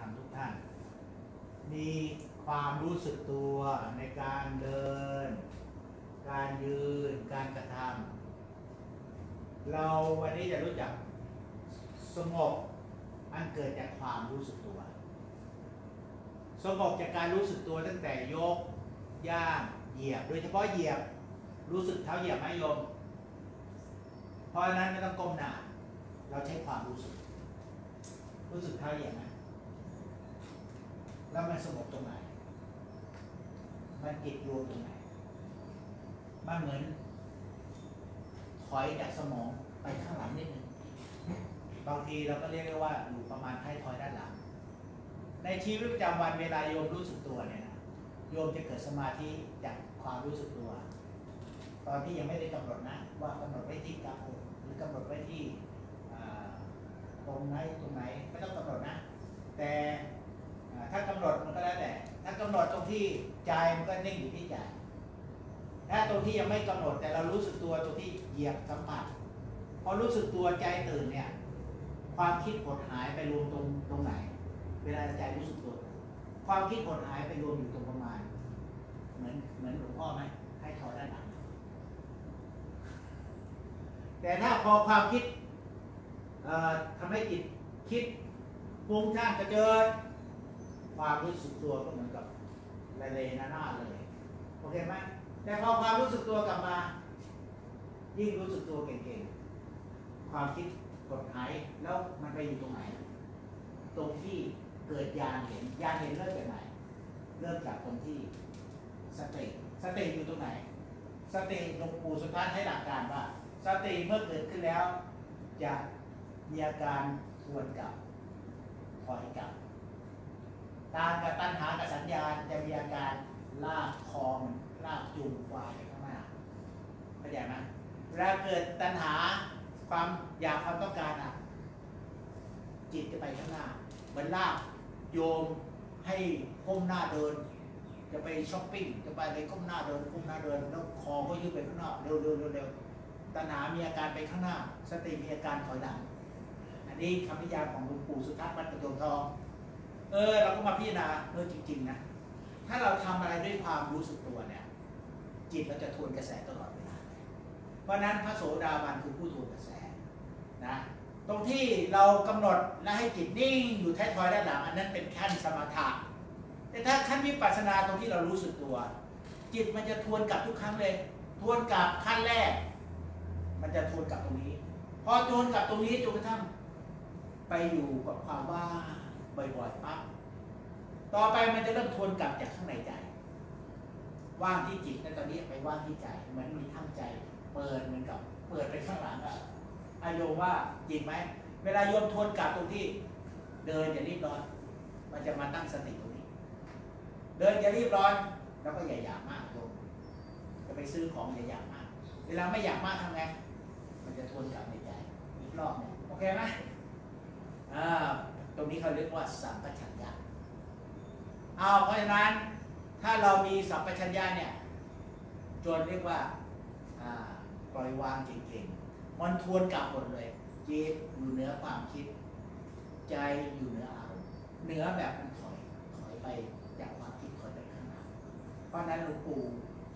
ำทุกท่านมีความรู้สึกตัวในการเดินการยืนการกระทำเราวันนี้จะรู้จักสงบอันเกิดจากความรู้สึกตัวสงบจากการรู้สึกตัวตั้งแต่ยกย่างเหยียบโดยเฉพาะเหยียบรู้สึกเท้าเหยียบไหมโยมเพราะฉะนั้นไม่ต้องก้มหน้าเราใช้ความรู้สึกเท้าเหยียบไหมแล้วมันสงบตรงไหนมันจิตรวมตรงไหนมันเหมือนถอยจากสมองไปข้างหลังนิดนึงบางทีเราก็เรียกได้ว่าอยู่ประมาณท้ายทอยด้านหลังในชีวิตประจำวันเวลาโยมรู้สึกตัวเนี่ยนะโยมจะเกิดสมาธิจากความรู้สึกตัวตอนที่ยังไม่ได้กำหนดนะว่ากำหนดไว้ที่กระโปรงหรือกำหนดไว้ที่ตรงไหนไม่ต้องกำหนดนะแต่ถ้ากำหนดมันก็แล้วแต่ถ้ากำหนดตรงที่ใจมันก็นิ่งอยู่ที่ใจถ้าตรงที่ยังไม่กำหนดแต่เรารู้สึกตัวตรงที่เหยียบสัมผัสพอรู้สึกตัวใจตื่นเนี่ยความคิดหดหายไปรวมตรงไหนเวลาใจรู้สึกตัวความคิดหดหายไปรวมอยู่ตรงประมาณเหมือนหลวงพ่อไหมให้ถอยด้านหลังแต่ถ้าพอความคิดทำให้จิตคิดฟุ้งซ่านกระเจิดความรู้สึกตัวก็เหมือนกับเลนานาเลยโอเคไหมแต่พอความรู้สึกตัวกลับมายิ่งรู้สึกตัวเก่งๆความคิดกดหายแล้วมันไปอยู่ตรงไหนตรงที่เกิดญาณเห็นเริ่มจากไหนเริ่มจากตรงที่สติอยู่ตรงไหนสติหลวงปู่สุทัศน์ให้หลักการว่าสติเมื่อเกิดขึ้นแล้วจะมีอาการทวนกลับถอยกลับตามกับตัณหากับสัญญาจะมีอาการลากคอมันลากจูงควายไปข้างหน้าเข้าใจไหมเวลาเกิดตัณหาความอยากความต้องการจิตจะไปข้างหน้าเหมือนลากโยมให้ก้มหน้าเดินจะไปช้อปปิ้งจะไปอะไรก้มหน้าเดินแล้วคอก็ยืดไปข้างหน้าเร็วตัณหามีอาการไปข้างหน้าสติมีอาการถอยหลังอันนี้คำนิยามของหลวงปู่สุทัศน์วัดกระโจมทองเราก็มาพิจารณาจริงๆนะถ้าเราทำอะไรด้วยความรู้สึกตัวเนี่ยจิตเราจะทวนกระแสตลอดเวลาเพราะนั้นพระโสดาบันคือผู้ทวนกระแสนะตรงที่เรากำหนดและให้จิตนิ่งอยู่ท้ายทอยด้านหลังอันนั้นเป็นขั้นสมถะแต่ถ้าขั้นวิปัสสนาตรงที่เรารู้สึกตัวจิตมันจะทวนกลับทุกครั้งเลยทวนกลับขั้นแรกมันจะทวนกลับตรงนี้พอทวนกลับตรงนี้จนกระทั่งไปอยู่กับความว่างบ่อยๆปั๊บต่อไปมันจะเริ่มทวนกลับจากข้างในใจว่างที่จิตในตอนนี้ไปว่างที่ใจเหมือนมีทั้งใจเปิดเหมือนกับเปิดไปข้างหลังอโยมว่าจริงไหมเวลาโยมทวนกลับตรงที่เดินอย่ารีบร้อนมันจะมาตั้งสติตรงนี้เดินอย่ารีบร้อนแล้วก็อย่าอยากมากโยมจะไปซื้อของอย่าอยากมากเวลาไม่อยากมากทำไงมันจะทวนกลับในใจอีกรอบนึงโอเคไหมตรงนี้เขาเรียกว่าสัมปชัญญะเพราะฉะนั้นถ้าเรามีสัมปชัญญะเนี่ยจนเรียกว่าปล่อยวางเก่งๆมันทวนกลับหมดเลยจิตอยู่เหนือความคิดใจอยู่เหนืออารมณ์เหนือแบบมันถอยไปจากความคิดถอยไปข้างหน้าเพราะนั้นหลวงปู่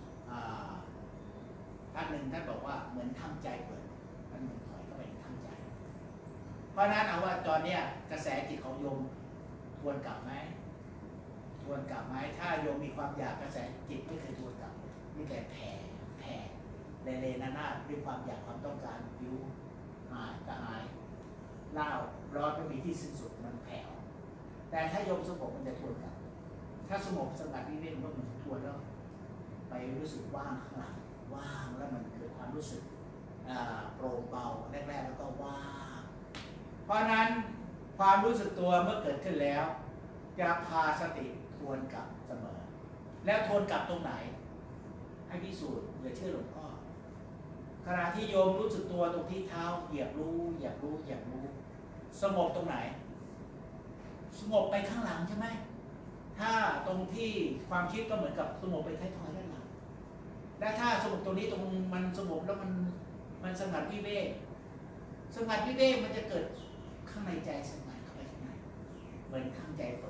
ท่านหนึ่งท่านบอกว่าเหมือนทำใจเปิดมันเหมือนถอยเข้าไปทำใจเพราะนั้นเอาว่าตอนนี้กระแสจิตของโยมทวนกลับไหมถ้าโยมมีความอยากกระแสจิตไม่เคยทวนกลับมีแต่แผ่เลนาด้วยความอยากความต้องการผิวหายกระหายเล่าร้อนไม่มีที่สิ้นสุดมันแผ่วแต่ถ้าโยมสงบมันจะทวนกลับถ้าสงบสงัดนิ่งๆมันก็ทวนแล้วไปรู้สึกว่างข้างหลังว่างแล้วมันเกิดความรู้สึกโปร่งเบาแรกๆแล้วก็ว่างเพราะนั้นความรู้สึกตัวเมื่อเกิดขึ้นแล้วจะพาสติทวนกลับเสมอแล้วทวนกลับตรงไหนให้พิสูจน์อย่าเชื่อหลวงพ่อขณะที่โยมรู้สึกตัวตรงที่เท้าเหยียบรู้สงบตรงไหนสงบไปข้างหลังใช่ไหมถ้าตรงที่ความคิดก็เหมือนกับสงบไปท้ายทอยด้านหลังและถ้าสงบตรงนี้ตรงมันสงบแล้วมันสงัดวิเวกมันจะเกิดข้างในใจสงัดเข้าไปข้างในเหมือนข้างใจเปิด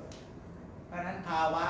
ะนั้นภาวะ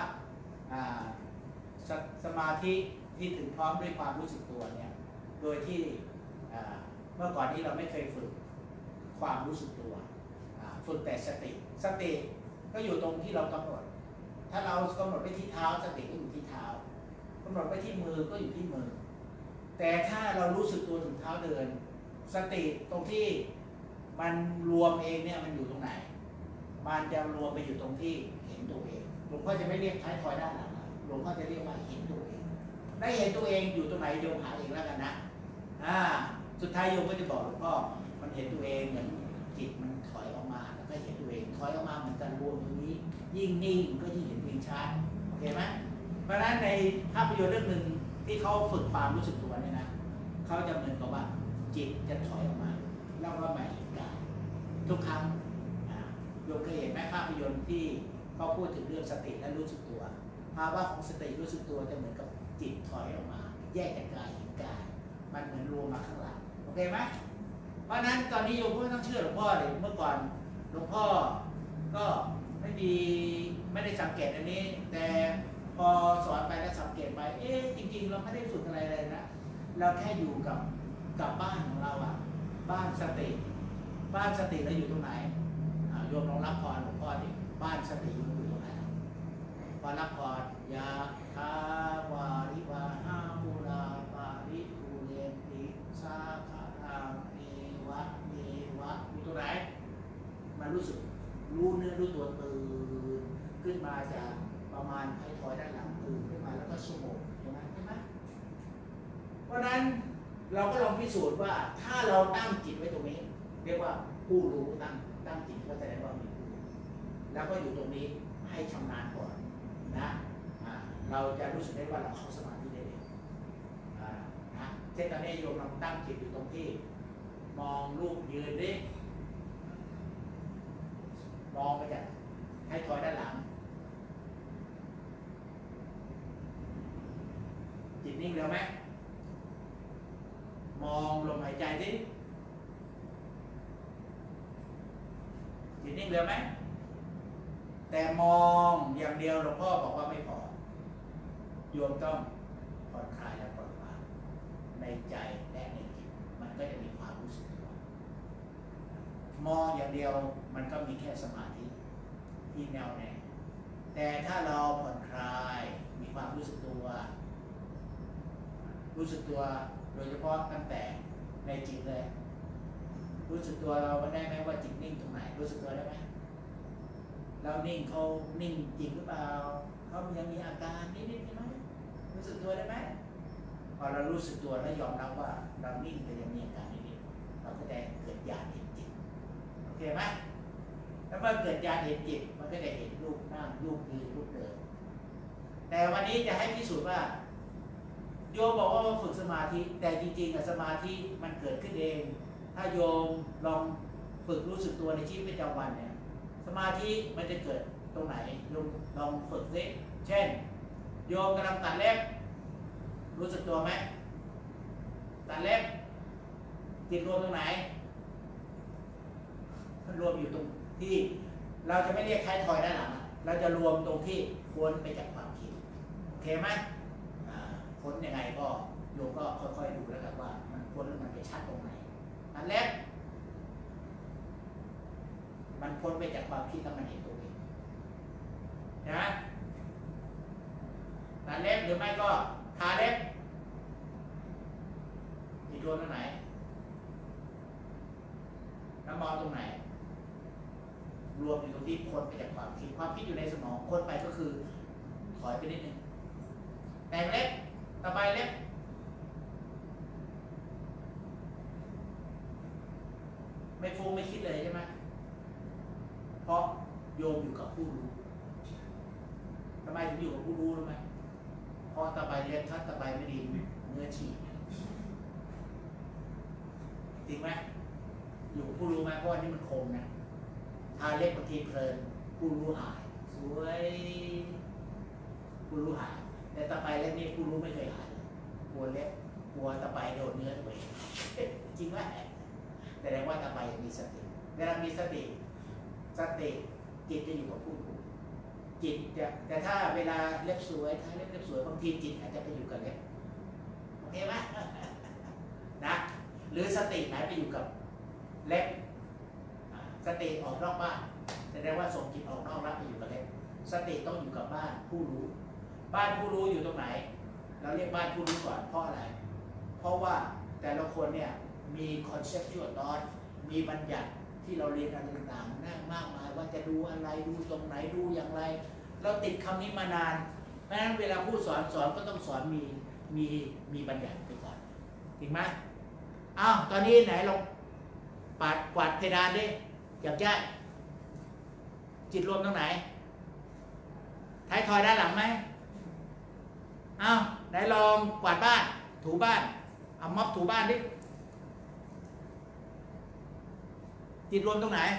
สมาธิที่ถึงพร้อมด้วยความรู้สึกตัวเนี่ยโดยที่เมื่อก่อนนี้เราไม่เคยฝึกความรู้สึกตัวฝึกแต่สติก็อยู่ตรงที่เรากำหนดถ้าเรากำหนดไปที่เท้าสติก็อยู่ที่เท้ากำหนดไปที่มือก็อยู่ที่มือแต่ถ้าเรารู้สึกตัวถึงเท้าเดินสติตรงที่มันรวมเองเนี่ยมันอยู่ตรงไหนมันจะรวมไปอยู่ตรงที่เห็นตัวเองหลวงพ่อจะไม่เรียกท้ายทอยด้านหลังหลวงพ่อจะเรียกว่าเห็นตัวเองได้เห็นตัวเองอยู่ตรงไหนโยมหาเองแล้วกันนะสุดท้ายโยมก็จะบอกหลวงพ่อมันเห็นตัวเองเหมือนจิตมันถอยออกมาแล้วก็เห็นตัวเองถอยออกมาเหมือนกันรวมตรงนี้ยิ่งนิ่งก็ยิ่งเห็นวิ่งชัดโอเคไหมเพราะฉะนั้นในภาพยนตร์เรื่องหนึ่งที่เขาฝึกความรู้สึกตัวเนี่ยนะเขาจะเหมือนกับว่าจิตจะถอยออกมาแล้วก็มาเห็นกายทุกครั้งโยมเคยเห็นไหมภาพยนตร์ที่เขาพูดถึงเรื่องสติและรู้สึกตัวภาวะของสติรู้สึกตัวจะเหมือนกับจิตถอยออกมาแยกจากกายเห็นกายมันเหมือนรวมมาข้างหลังโอเคไหมเพราะฉะนั้นตอนนี้โยมก็ไม่ต้องเชื่อหลวงพ่อเลยเมื่อก่อนหลวงพ่อก็ไม่ได้สังเกตอันนี้แต่พอสอนไปแล้วสังเกตไปจริงๆเราไม่ได้ฝึกอะไรเลยนะเราแค่อยู่กับบ้านของเราบ้านสติเราอยู่ตรงไหนโยมลองรับพรหลวงพ่อดิบ้านสติอยู่ตรงไหนพอรับพรยะถาวาริวาหาปุราปาริปุเรนติสาคารังเอวะอยู่ตรงไหนมันรู้สึกรู้เนื้อรู้ตัวตื่นขึ้นมาจากประมาณไทยทอยด้านหลังตื่นขึ้นมาแล้วก็สงบใช่ไหมเพราะนั้นเราก็ลองพิสูจน์ว่าถ้าเราตั้งจิตไว้ตรงนี้เรียกว่าผู้รู้ตั้งจิตก็แสดงว่ามีผู้รู้แล้วก็อยู่ตรงนี้ให้ชำนาญก่อนนะเราจะรู้สึกได้ว่าเราเข้าสมาธิได้เองนะเช่นตอนนี้โยมลองตั้งจิตอยู่ตรงที่มองรูปยืนดิมองไปจากให้ถอยด้านหลังจิตนิ่งเร็วไหมมองลมหายใจดิจิตนิ่งเร็วไหมแต่มองอย่างเดียวหลวงพ่อบอกว่าไม่พอโยมต้องผ่อนคลายและปล่อยวางในใจและในจิตมันก็จะมีความรู้สึกตัวมองอย่างเดียวมันก็มีแค่สมาธิที่แนวแน่แต่ถ้าเราผ่อนคลายมีความรู้สึกตัวโดยเฉพาะตั้งแต่ในจิตเลยรู้สึกตัวเราได้ไหมว่าจิตนิ่งตรงไหนรู้สึกตัวได้ไหมเรานิ่งเขานิ่งจริงหรือเปล่าเขายังมีอาการนิดๆใช่ไหมรู้สึกตัวได้ไหมพอเรารู้สึกตัวแล้วยอมรับว่าเรานิ่งแต่ยังมีอาการนิดๆเราก็จะเกิดญาณเห็นจิตโอเคไหมแล้วเมื่อเกิดญาณเห็นจิตมันก็จะเห็นรูปนั่งรูปยืนรูปเดินแต่วันนี้จะให้พิสูจน์ว่าโยมบอกว่าฝึกสมาธิแต่จริงๆสมาธิมันเกิดขึ้นเองถ้าโยมลองฝึกรู้สึกตัวในชีวิตประจำวันเนี่ยสมาธิมันจะเกิดตรงไหนโยมลองฝึกสิเช่นโยมกำลังตัดเล็บรู้สึกตัวไหมตัดเล็บจิตรวมตรงไหนมันรวมอยู่ตรงที่เราจะไม่เรียกท้ายทอยด้านหลังเราจะรวมตรงที่พ้นไปจากความคิดโอเคไหมพ้นยังไงก็โยมก็ค่อยๆดูแล้วกันว่ามันพ้นแล้วมันไปชัดตรงไหนอันแรกมันพ้นไปจากความคิดแล้วมันเห็นตัวเองนะตัดเล็บหรือไม่ก็ทาเล็บจิตรวมตรงไหนน้ำมองตรงไหนรวมอยู่ตรงที่พ้นไปจากความคิดอยู่ในสมองพ้นไปก็คือถอยไปนิดนึงแต่งเล็บตะไบเล็บไม่ฟุ้งไม่คิดเลยใช่ไหมเพราะโยมอยู่กับผู้รู้ทำไมถึงอยู่กับผู้รู้รู้ไหมเพราะตะไบเล็บถ้าตะไบไม่ดีเนื้อฉีกจริงไหมอยู่กับผู้รู้ไหมเพราะว่านี่มันคมนะทาเล็บบางทีเพลินผู้รู้หายสวยผู้รู้หายแต่ตะไบเล็บนี่ผู้รู้ไม่เคยหายกลัวเล็บกลัวตะไบโดนเนื้อตัวเองจริงไหมแสดงว่าตะไบมีสติเวลามีสติจิตจะอยู่กับผู้รู้จิตแต่ถ้าเวลาเล็บสวยถ้าเล็บสวยบางทีจิตอาจจะไปอยู่กับเล็บโอเคไหม นะหรือสติไหนไปอยู่กับเล็บสติออกนอกบ้านแสดงว่าส่งจิตออกนอกแล้วไปอยู่กับเล็บสติต้องอยู่กับบ้านผู้รู้บ้านผู้รู้อยู่ตรงไหนเราเรียกบ้านผู้รู้ก่อนเพราะอะไรเพราะว่าแต่ละคนเนี่ยมีคอนเซ็ปต์ชั่วตอนมีบัญญัติที่เราเรียนอะไรต่างๆนั่งมากมายว่าจะดูอะไรดูตรงไหนดูอย่างไรเราติดคำนี้มานานเพราะฉะนั้นเวลาผู้สอนก็ต้องสอนมีบัญญัติไปก่อนจริงไหมอ้าวตอนนี้ไหนลองกวาดเพดานดิอยากย้ายจิตรวมตรงไหนท้ายทอยด้านหลังไหมอ้าวไหนลองกวาดบ้านถูบ้านเอาม็อบถูบ้านดิจิตรวมตรงไหน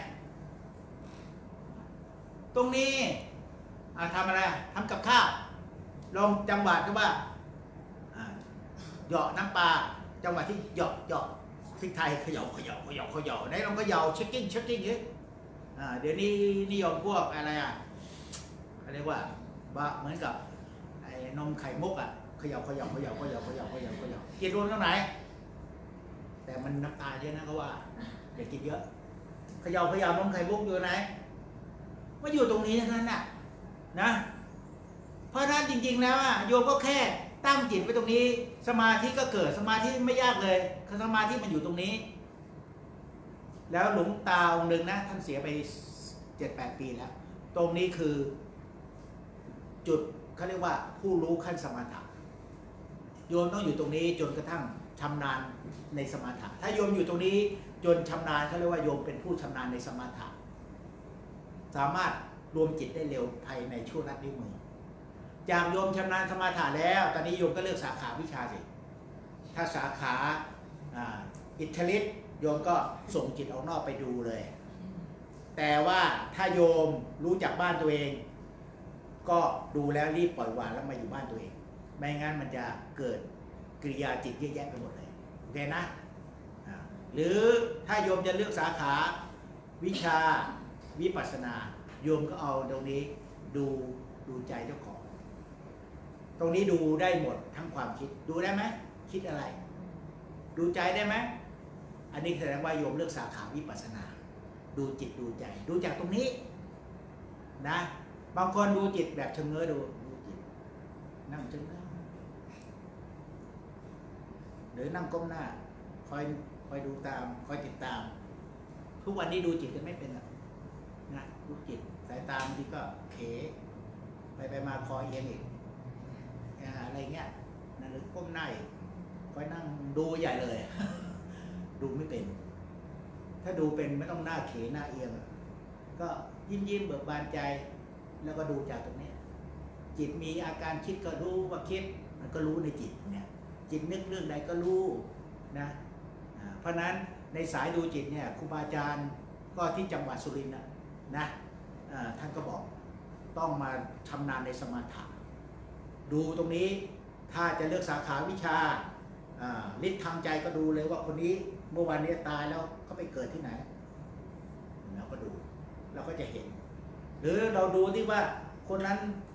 ตรงนี้ทำอะไรทำกับข้าวลองจังหวะก็ว่าเหยาะน้ำปลาจังหวะที่เหยาะพริกไทยเขย่าไหนลองเขย่าเช็คกิ้งนี้เดี๋ยวนี้นิยมพวกอะไรอะไรว่าเหมือนกับไอ้นมไข่มุกเขย่ากินรวมตรงไหนแต่มันน้ำตาเยอะนะเขาว่าอย่ากินเยอะเขย่านมไข่มุกอยู่ไหนว่าอยู่ตรงนี้นั่นน่ะนะเพราะนั้นจริงๆแล้วโยมก็แค่ตั้งจิตไว้ตรงนี้สมาธิก็เกิดสมาธิไม่ยากเลยสมาธิมันอยู่ตรงนี้แล้วหลวงตาองค์หนึ่งนะท่านเสียไป 7-8 ปีแล้วตรงนี้คือจุดเขาเรียกว่าผู้รู้ขั้นสมถะโยมต้องอยู่ตรงนี้จนกระทั่งชำนาญในสมถะถ้าโยมอยู่ตรงนี้จนชำนาญเขาเรียกว่าโยมเป็นผู้ชำนาญในสมถะสามารถรวมจิตได้เร็วภายในชั่วนัดนิ้วมือจากโยมชำนาญสมถะแล้วตอนนี้โยมก็เลือกสาขาวิชาสิถ้าสาขาอิทธิฤทธิ์โยมก็ส่งจิตออกนอกไปดูเลยแต่ว่าถ้าโยมรู้จักบ้านตัวเองก็ดูแล้วรีบปล่อยวางแล้วมาอยู่บ้านตัวเองไม่งั้นมันจะเกิดกิริยาจิตเยอะแยะไปหมดเลยโอเคนะหรือถ้าโยมจะเลือกสาขาวิชาวิปัสสนาโยมก็เอาตรงนี้ดูใจเจ้าของตรงนี้ดูได้หมดทั้งความคิดดูได้ไหมคิดอะไรดูใจได้ไหมอันนี้แสดงว่าโยมเลือกสาขาวิปัสสนาดูจิตดูใจดูจากตรงนี้นะบางคนดูจิตแบบเชิงเง้อดูจิตนั่งเชิงเง้อหรือนั่งก้มหน้าคอยดูตามคอยติดตามทุกวันนี้ดูจิตจะไม่เป็นนะดูจิตสายตาบางทีก็เขไปมาคอเอียงอีกอะไรเงี้ยหรือก้มหน้าอีกคอยนั่งดูใหญ่เลย ดูไม่เป็นถ้าดูเป็นไม่ต้องหน้าเขหน้าเอียงก็ยิ้มเบิกบานใจแล้วก็ดูจากตรงนี้จิตมีอาการคิดก็รู้ว่าคิดมันก็รู้ในจิตเนี่ยจิตนึกเรื่องใดก็รู้นะเพราะนั้นในสายดูจิตเนี่ยครูบาอาจารย์ก็ที่จังหวัดสุรินทร์นะท่านก็บอกต้องมาชำนาญในสมถะดูตรงนี้ถ้าจะเลือกสาขาวิชาฤทธิ์ทางใจก็ดูเลยว่าคนนี้เมื่อวานนี้ตายแล้วเขาไปเกิดที่ไหนเราก็ดูเราก็จะเห็นหรือเราดูที่ว่าคนนั้น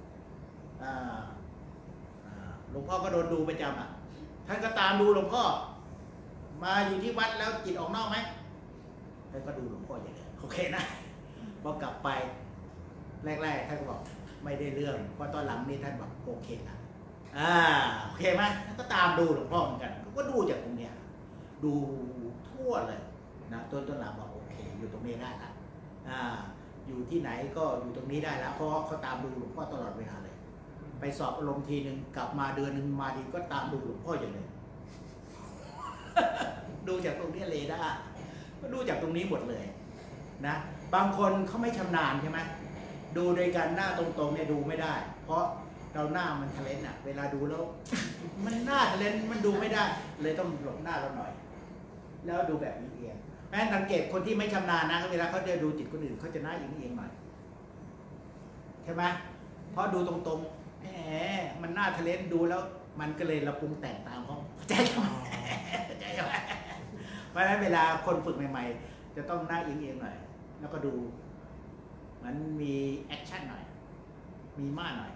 หลวงพ่อก็โดนดูประจำท่านก็ตามดูหลวงพ่อมาอยู่ที่วัดแล้วจิตออกนอกไหมท่านก็ดูหลวงพ่ออย่างนี้โอเคนะพอกลับไปแรกๆท่านก็บอกไม่ได้เรื่องพอตอนหลังนี้ท่านบอกโอเคนะโอเคไหมท่านก็ตามดูหลวงพ่อเหมือนกันก็ดูจากตรงเนี้ยดูทั่วเลยนะต้นหลังบอกโอเคอยู่ตรงนี้ได้ละอยู่ที่ไหนก็อยู่ตรงนี้ได้แล้วเพราะเขาตามดูหลวงพ่อตลอดเวลาเลยไปสอบอารมณ์ทีนึงกลับมาเดือนนึงมาทีก็ตามดูหลวงพ่ออย่างเลย ดูจากตรงนี้เลยได้ก็ดูจากตรงนี้หมดเลยนะบางคนเขาไม่ชำนาญใช่ไหมดูโดยการหน้าตรงๆเนี่ยดูไม่ได้เพราะเราหน้ามันทะเลนเวลาดูแล้ว มันหน้าทะเลนมันดูไม่ได้เลยต้องหลบหน้าเราหน่อยแล้วดูแบบนี้เองแม้สังเกตคนที่ไม่ชำนาญนะเวลาเขาจะดูจิตคนอื่นเขาจะหน้าเอียงหน่อยใช่ไหมเพราะดูตรงๆแหมมันหน้าทะเลนดูแล้วมันก็เลยเราปรุงแต่งตามเขาใจไหมเพราะฉะนั้นเวลาคนฝึกใหม่ๆจะต้องหน้าเอียงหน่อยแล้วก็ดูมันมีแอคชั่นหน่อยมีม่านหน่อย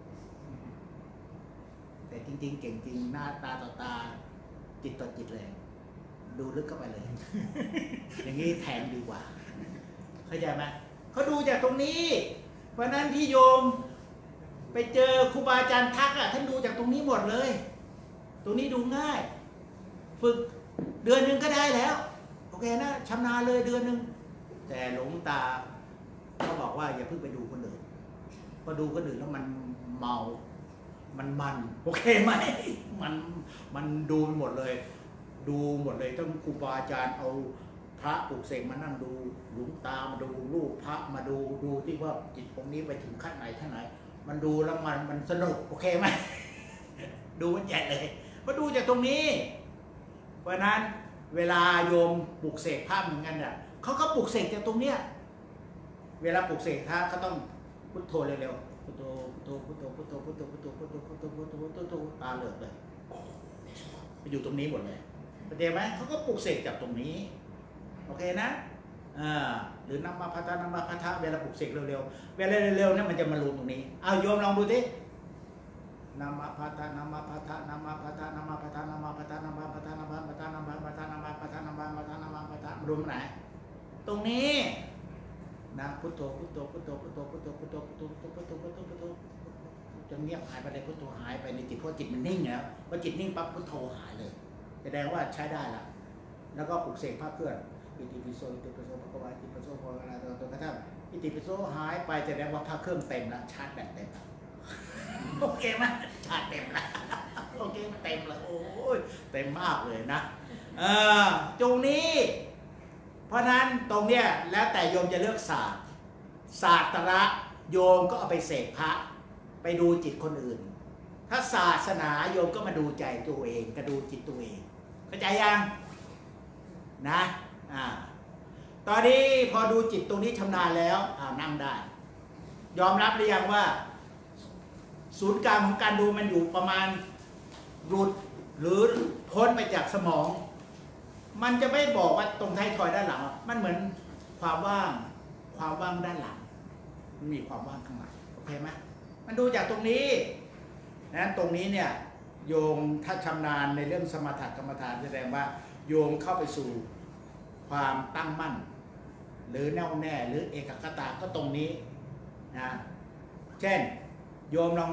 แต่จริงๆเก่งจริงหน้าตาต่อตาจิตต่อจิตเลยดูลึกเข้าไปเลย อย่างนี้แทงดีกว่าเข้าใจไหมเขาดูจากตรงนี้เพราะนั้นที่โยมไปเจอครูบาอาจารย์ทักท่านดูจากตรงนี้หมดเลยตรงนี้ดูง่ายฝึกเดือนหนึ่งก็ได้แล้วโอเคนะชำนาญเลยเดือนหนึ่งแต่หลวงตาเขาบอกว่าอย่าเพิ่งไปดูคนอื่นพอดูคนอื่นแล้วมันเมามันโอเคไหมมันดูหมดเลยดูหมดเลยต้องครูบาอาจารย์เอาพระปลุกเสกมานั่งดูหลวงตามาดูรูปพระมาดูที่ว่าจิตตรงนี้ไปถึงขั้นไหนท่านไหนมันดูแล้วมันสนุกโอเคไหม ดูมันใหญ่เลยมาดูจากตรงนี้เพราะนั้นเวลาโยมปลุกเสกพระเหมือนกันเนี่ยเขาก็ปลุกเสกจากตรงเนี้ยเวลาปลุกเสกพระเขาต้องพุทโธเร็วๆพุทโธพุทโธพุทโธพุทโธพุทโธพุทโธพุทโธพุทโธพุทโธพุทโธตาเหลือกเลยไปอยู่ตรงนี้หมดเลยเข้าใจไหมเขาก็ปลุกเสกจากตรงนี้โอเคนะหรือนำมาพัฒนาเวลาปลุกเสกเร็วๆเวลาเร็วๆเนี่ยมันจะมารวมตรงนี้เอาโยมลองดูดินามาพัฒนามาพัฒนามาพัฒนามาพัฒนามาพัฒนามาพัฒนามาพัฒนามาพัฒนามาพัฒนามาพัฒนามาพัฒนารวมไหนตรงนี้นะพุทโธพุทโธพุทโธพุทโธพุทโธพุทโธพุทโธพุทโธพุทโธพุทโธพุทโธจนเงียบหายไปเลยพุทโธหายไปในจิตเพราะจิตมันนิ่งแล้วพอจิตนิ่งปั๊บพุทโธหายเลยแสดงว่าใช้ได้ละแล้วก็ปลุกเสกพระเครื่องอิติปิโสอิติปิโสภควาอิติปิโสภควาตัวกระทั่งอิติปิโสหายไปแสดงว่าพระเครื่องเต็มแล้วชาร์จแบตเต็มโอเคไหมชาร์จเต็มแล้วโอเคเต็มเลยโอ้ยเต็มมากเลยนะตรงนี้เพราะนั้นตรงเนี้ยแล้วแต่โยมจะเลือกศาสตร์ระโยมก็เอาไปเสกพระไปดูจิตคนอื่นถ้าศาสนาโยมก็มาดูใจตัวเองก็ดูจิตตัวเองเข้าใจยังนะตอนนี้พอดูจิตตรงนี้ชำนาญแล้วนั่งได้ยอมรับหรือยังว่าศูนย์กลางของการดูมันอยู่ประมาณหลุดหรือพ้นไปจากสมองมันจะไม่บอกว่าตรงท้ายทอยด้านหลังมันเหมือนความว่างด้านหลังมันมีความว่างข้างหลังโอเคไหมมันดูจากตรงนี้นั้นตรงนี้เนี่ยโยมถ้าชำนาญในเรื่องสมถะกรรมฐานแสดงว่าโยมเข้าไปสู่ความตั้งมั่นหรือแน่วแน่หรือเอกคตาก็ตรงนี้นะเช่นโยมลอง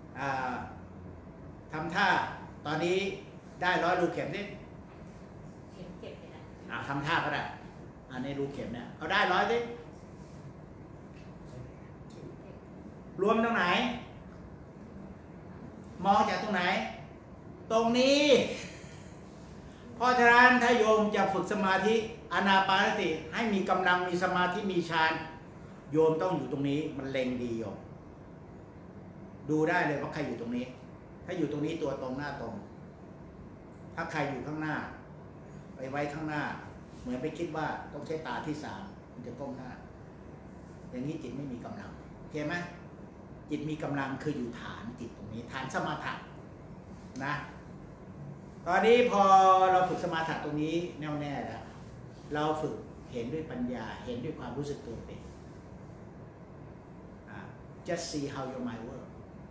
ทำท่าตอนนี้ได้100 รูเข็มนี่เข็มเจ็บเลยนะทำท่าก็ได้อันนี้รูเข็มเนี่ยเอาได้100สิรวมตรงไหนมองจากตรงไหนตรงนี้เพราะฉะนั้นถ้าโยมจะฝึกสมาธิอานาปานสติให้มีกำลังมีสมาธิมีฌานโยมต้องอยู่ตรงนี้มันเล็งดีโยมดูได้เลยว่าใครอยู่ตรงนี้ถ้าอยู่ตรงนี้ตัวตรงหน้าตรงถ้าใครอยู่ข้างหน้าไปไว้ข้างหน้าเหมือนไปคิดว่าต้องใช้ตาที่3มันจะก้มหน้าอย่างนี้จิตไม่มีกำลังเข้าไหมจิตมีกำลังคืออยู่ฐานจิตตรงนี้ฐานสมาธินะตอนนี้พอเราฝึกสมาธิตรงนี้แน่วแน่แล้วเราฝึกเห็นด้วยปัญญาเห็นด้วยความรู้สึกตัวเอง just see how your mind work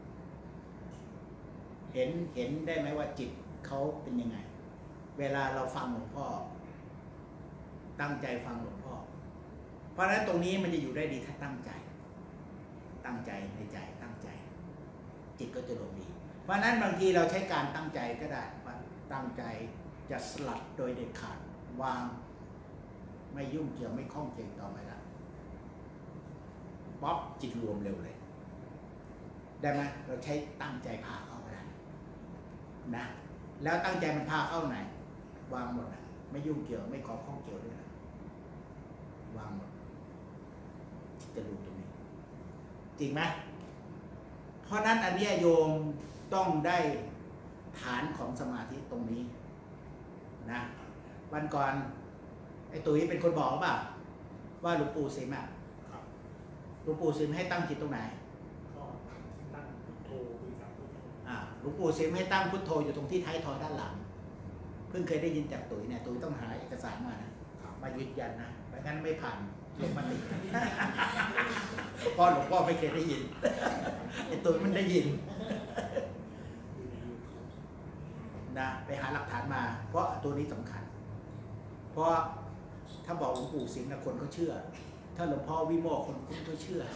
เห็นได้ไหมว่าจิตเขาเป็นยังไงเวลาเราฟังหลวงพ่อตั้งใจฟังหลวงพ่อเพราะฉะนั้นตรงนี้มันจะอยู่ได้ดีถ้าตั้งใจในใจตั้งใจจิตก็จะลงดีเพราะฉะนั้นบางทีเราใช้การตั้งใจก็ได้ตั้งใจจะสลัดโดยเด็ดขาดวางไม่ยุ่งเกี่ยวไม่ข้องเกี่ยวต่อไปละป๊อปจิตรวมเร็วเลยได้ไหมเราใช้ตั้งใจพาเข้าก็ได้นะแล้วตั้งใจมันพาเข้าไหนวางหมดนะไม่ยุ่งเกี่ยวไม่ขอข้องเกี่ยวด้วยนะวางหมดจะรู้ตรงนี้จริงไหมเพราะนั้นอันนี้โยมต้องได้ฐานของสมาธิตรงนี้นะวันก่อนไอ้ตุ๋ยเป็นคนบอกป่ะว่าหลวงปู่สิมอ่ะหลวงปู่สิมให้ตั้งจิตตรงไหนก็ตั้งพุทโธบริกรรมพุทโธหลวงปู่สิมให้ตั้งพุทโธอยู่ตรงที่ท้ายทอยด้านหลังเพิ่งเคยได้ยินจากตุ๋ยเนี่ยตุ๋ยต้องหาเอกสารมานะมายืนยันนะไม่งั้นไม่ผ่านลงมติเพราะหลวงพ่อไม่เคยได้ยินไอ้ตัวมันได้ยินนะไปหาหลักฐานมาเพราะตัวนี้สำคัญเพราะถ้าบอกหลวงปู่สิงห์นะคนก็เชื่อถ้าหลวงพ่อวิโมกข์คนก็เชื่อ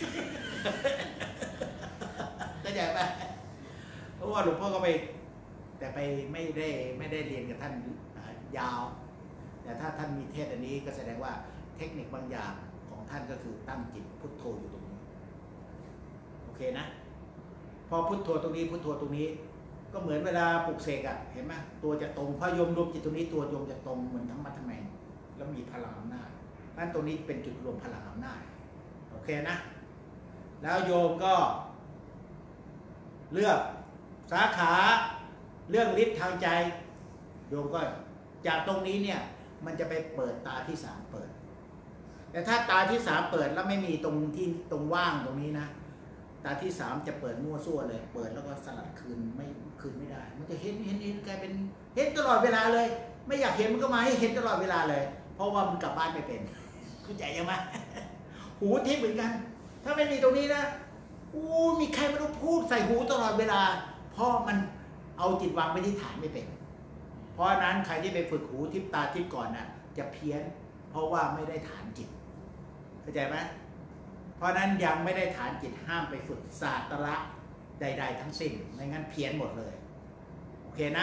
เข้าใจปะเพราะว่าหลวงพ่อก็ไปแต่ไปไม่ได้เรียนกับท่านยาวแต่ถ้าท่านมีเทศอันนี้ก็แสดงว่าเทคนิคบางอย่างของท่านก็คือตั้งจิตพุทโธอยู่ตรงนี้โอเคนะพอพุทโธตรงนี้พุทโธตรงนี้ก็เหมือนเวลาปลุกเสกอะเห็นไหมตัวจะตรงพอโยมรวมจิตตรงนี้ตัวโยมจะตรงเหมือนทั้งมัดทั้งแมงแล้วมีพลังอำนาจนั่นตรงนี้เป็นจุดรวมพลังอำนาจโอเคนะแล้วโยมก็เลือกสาขาเรื่องฤทธิ์ทางใจโยมก็จากตรงนี้เนี่ยมันจะไปเปิดตาที่3เปิดแต่ถ้าตาที่3เปิดแล้วไม่มีตรงที่ตรงว่างตรงนี้นะตาที่3จะเปิดมั่วซั่วเลยเปิดแล้วก็สลัดคืนไม่ได้มันจะเห็นกลายเป็นเห็นตลอดเวลาเลยไม่อยากเห็นมันก็มาให้เห็นตลอดเวลาเลยเพราะว่ามันกลับบ้านไม่เป็นเข้าใจยังไหมหูทิพย์เหมือนกันถ้าไม่มีตรงนี้นะมีใครไม่รู้พูดใส่หูตลอดเวลาเพราะมันเอาจิตวางไปที่ฐานไม่เป็นเพราะนั้นใครที่ไปฝึกหูทิพตาทิพก่อนนะจะเพี้ยนเพราะว่าไม่ได้ฐานจิตเข้าใจไหมเพราะนั้นยังไม่ได้ฐานจิตห้ามไปฝึกศาสตระใดๆทั้งสิ้นไม่งั้นเพี้ยนหมดเลยโอเคนะ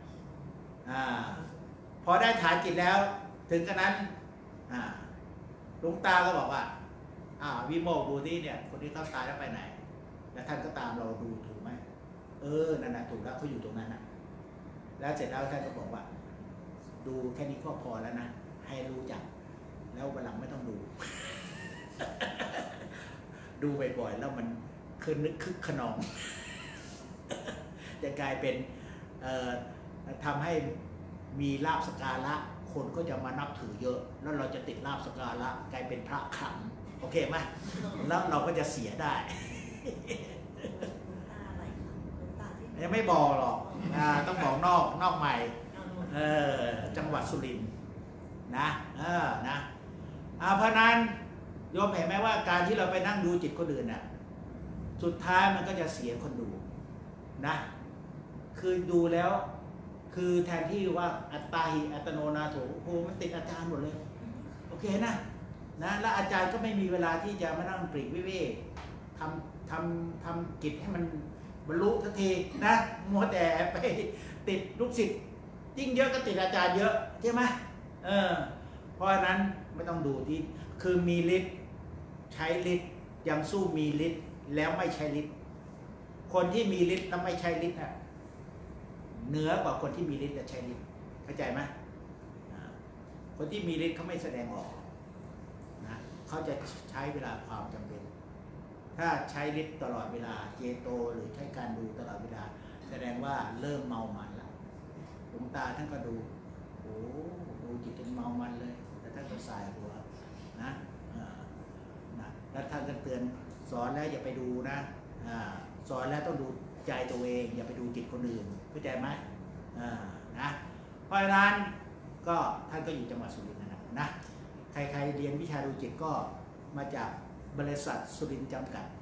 พอได้ฐานจิตแล้วถึงขนาดนั้นหลวงตาก็บอกว่าวิโมกข์ดูที่เนี่ยคนที่เขาตายแล้วไปไหนแล้วท่านก็ตามเราดูถูกไหมนั่นนะถูกแล้วเขาอยู่ตรงนั้นนะแล้วเสร็จแล้วท่านก็บอกว่าดูแค่นี้ก็พอแล้วนะให้รู้จักแล้ววันหลังไม่ต้องดู ดูบ่อยๆแล้วมันคือนึกคึกขนอง จะกลายเป็นทำให้มีลาภสการะคนก็จะมานับถือเยอะแล้วเราจะติดลาภสการะกลายเป็นพระขลังโอเคไหมแล้วเราก็จะเสียได้ ยังไม่บอกหรอกต้องบอกนอกใหม่จังหวัดสุรินทร์นะนะเพราะนั้นโยมเห็นไหมว่าการที่เราไปนั่งดูจิตคนอื่นน่ะสุดท้ายมันก็จะเสียคนดูนะคือดูแล้วคือแทนที่ว่าอัตตาหิอัตโนนาโถโหมันติดอาจารย์หมดเลยโอเคนะแล้วอาจารย์ก็ไม่มีเวลาที่จะมานั่งปลีกวิเวกทำกิจให้มันบรรลุทันทีนะมัวแต่ไปติดลูกศิษย์ยิ่งเยอะก็ติดอาจารย์เยอะใช่ไหมเพราะฉะนั้นไม่ต้องดูที่คือมีฤทธิ์ใช้ฤทธิ์ยังสู้มีฤทธิ์แล้วไม่ใช้ฤทธิ์คนที่มีฤทธิ์แล้วไม่ใช้ฤทธิ์น่ะเหนือกว่าคนที่มีฤทธิ์และใช้ฤทธิ์เข้าใจไหมคนที่มีฤทธิ์เขาไม่แสดงออกนะเขาจะใช้เวลาความจำเป็นถ้าใช้ฤทธิ์ตลอดเวลาเจโตหรือใช้การดูตลอดเวลาแสดงว่าเริ่มเมามันแล้วหลวงตาท่านก็ดูดูจิตจนเมามันเลยแต่ท่านก็สายหัวนะแล้วท่านก็เตือนสอนแล้วอย่าไปดูนะสอนแล้วต้องดูใจตัวเองอย่าไปดูจิตคนอื่นเข้าใจไหมนะเพราะฉะนั้นก็ท่านก็อยู่จังหวัดสุรินทร์นะใครเรียนวิชาดูจิตก็มาจากบริษัทสุรินทร์จำกัด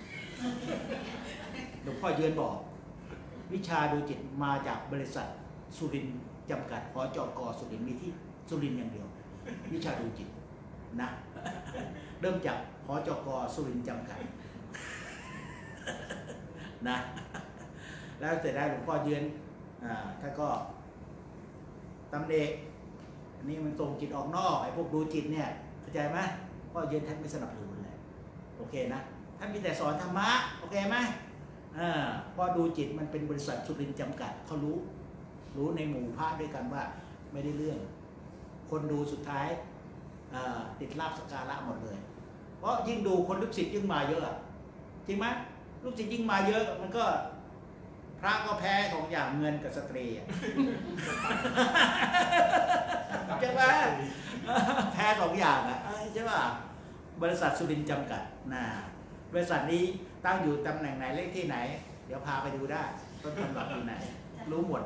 หลวงพ่อเยือนบอกวิชาดูจิตมาจากบริษัทสุรินทร์จำกัดหจก.สุรินทร์มีที่สุรินทร์อย่างเดียววิชาดูจิตนะเริ่มจากหจก.สุรินทร์จำกัดนะแล้วเสร็จแล้วหลวงพ่อเยือนท่านก็ตำเนกอันนี้มันส่งจิตออกนอกไอ้พวกดูจิตเนี่ยเข้าใจไหมพ่อเยือนท่านไม่สนับสนุนเลยโอเคนะท่านมีแต่สอนธรรมะโอเคไหมพอดูจิตมันเป็นบริษัทสุรินทร์จำกัดเขารู้ในหมู่พระด้วยกันว่าไม่ได้เรื่องคนดูสุดท้ายติดลาภสการะหมดเลยเพราะยิ่งดูคนลูกศิษย์ยิ่งมาเยอะจริงไหมลูกศิษย์ยิ่งมาเยอะมันก็พระก็แพ้ของอย่างเงินกับสตรีใช่ไหมแพ้2อย่างใช่ป่ะบริษัทสุรินทร์จำกัดบริษัทนี้ตั้งอยู่ตำแหน่งไหนเลขที่ไหนเดี๋ยวพาไปดูได้ต้นตำรับอยู่ไหนรู้หมด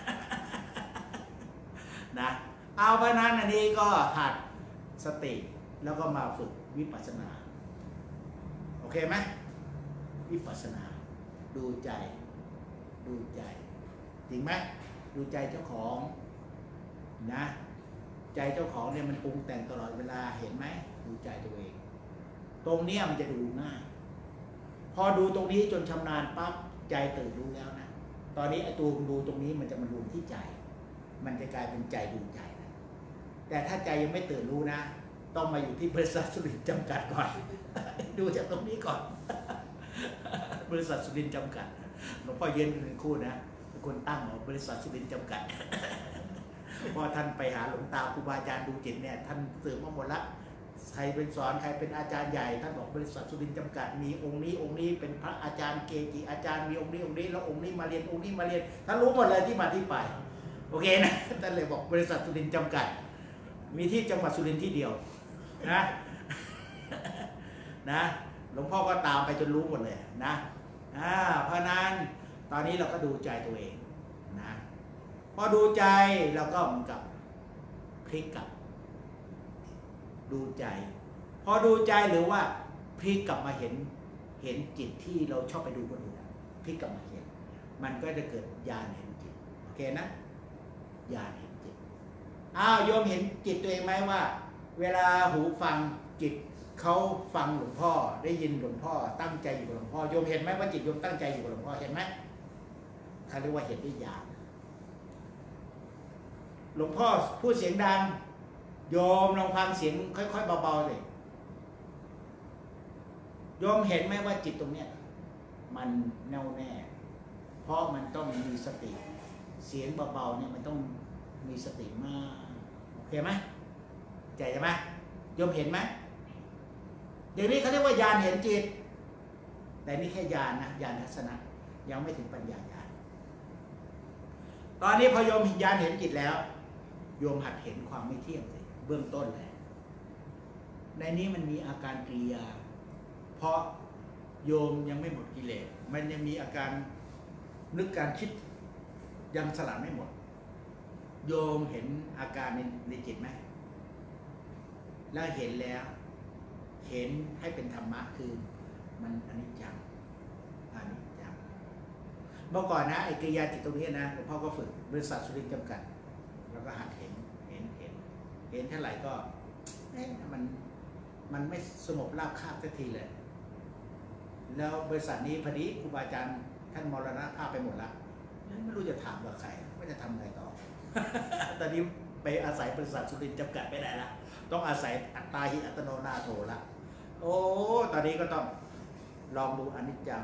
นะเอาเพราะนั้นอันนี้ก็หัดสติแล้วก็มาฝึกวิปัสสนาโอเคไหมวิปัสสนาดูใจจริงไหมดูใจเจ้าของนะใจเจ้าของเนี่ยมันปรุงแต่งตลอดเวลาเห็นไหมดูใจตัวเองตรงเนี้ยมันจะดูง่ายพอดูตรงนี้จนชำนาญปั๊บใจตื่นรู้แล้วนะตอนนี้ไอ้ตัวดูตรงนี้มันจะมารวมที่ใจมันจะกลายเป็นใจดูใจนะแต่ถ้าใจยังไม่ตื่นรู้นะต้องมาอยู่ที่บริษัทสุรินทร์จำกัดก่อน ดูจากตรงนี้ก่อน บริษัทสุรินทร์จำกัดหลวงพ่อเย็นเป็นคู่นะเป็นคนตั้งบริษัทสุรินทร์จำกัด พอท่านไปหาหลวงตาครูบาอาจารย์ดูจิตเนี่ยท่านสืบมาหมดละใครเป็นสอนใครเป็นอาจารย์ใหญ่ท่านบอกบริษัทสุรินทร์จำกัดมีองค์นี้เป็นพระอาจารย์เกจิอาจารย์มีองค์นี้แล้วองค์นี้มาเรียนองค์นี้มาเรียนท่านรู้หมดเลยที่มาที่ไปโอเคนะท่านเลยบอกบริษัทสุรินทร์จำกัดมีที่จังหวัดสุรินทร์ที่เดียวนะนะหลวงพ่อก็ตามไปจนรู้หมดเลยนะเพราะนั้นตอนนี้เราก็ดูใจตัวเองนะพอดูใจเราก็เหมือนกับพลิกกลับดูใจพอดูใจหรือว่าพลิกกลับมาเห็นจิตที่เราชอบไปดูคนอื่นพลิกกลับมาเห็นมันก็จะเกิดญาณเห็นจิตโอเคนะญาณเห็นจิตโยมเห็นจิตตัวเองไหมว่าเวลาหูฟังจิตเขาฟังหลวงพ่อได้ยินหลวงพ่อตั้งใจอยู่กับหลวงพ่อโยมเห็นไหมว่าจิตโยมตั้งใจอยู่กับหลวงพ่อเห็นไหมเขาเรียกว่าเห็นด้วยญาณหลวงพ่อพูดเสียงดังโยมลองฟังเสียงค่อยๆเบาๆเลยโยมเห็นไหมว่าจิตตรงเนี้ยมันแน่วแน่เพราะมันต้องมีสติเสียงเบาๆเนี่ยมันต้องมีสติมากโอเคไหมใจใช่ไหมโยมเห็นไหมอย่างนี้เขาเรียกว่าญาณเห็นจิตแต่นี่แค่ญาณนะญาณทัศนะยังไม่ถึงปัญญาญาณตอนนี้พอโยมญาณเห็นจิตแล้วโยมหัดเห็นความไม่เที่ยงสิเบื้องต้นเลยในนี้มันมีอาการกิริยาเพราะโยมยังไม่หมดกิเลสมันยังมีอาการนึกการคิดยังสลัดไม่หมดโยมเห็นอาการในจิตไหมแล้วเห็นแล้วเห็นให้เป็นธรรมะคือมันอนิจจังเมื่อก่อนนะไอ้กิริยาจิตตรงนี้นะหลวงพ่อก็ฝึกบริษัทสุรินทร์จำกัดแล้วก็หัดเห็นเท่าไหร่ก็มันไม่สงบราบคาบสักทีเลยแล้วบริษัทนี้พอดีครูบาอาจารย์ท่านมรณภาพไปหมดแล้วไม่รู้จะถามว่าใครว่าจะทำไงต่อ ตอนนี้ไปอาศัยบริษัทสุรินทร์จำกัดไม่ได้ละต้องอาศัยอัตตาหิอัตโนนาโถละโอ้ตอนนี้ก็ต้องลองดูอนิจจัง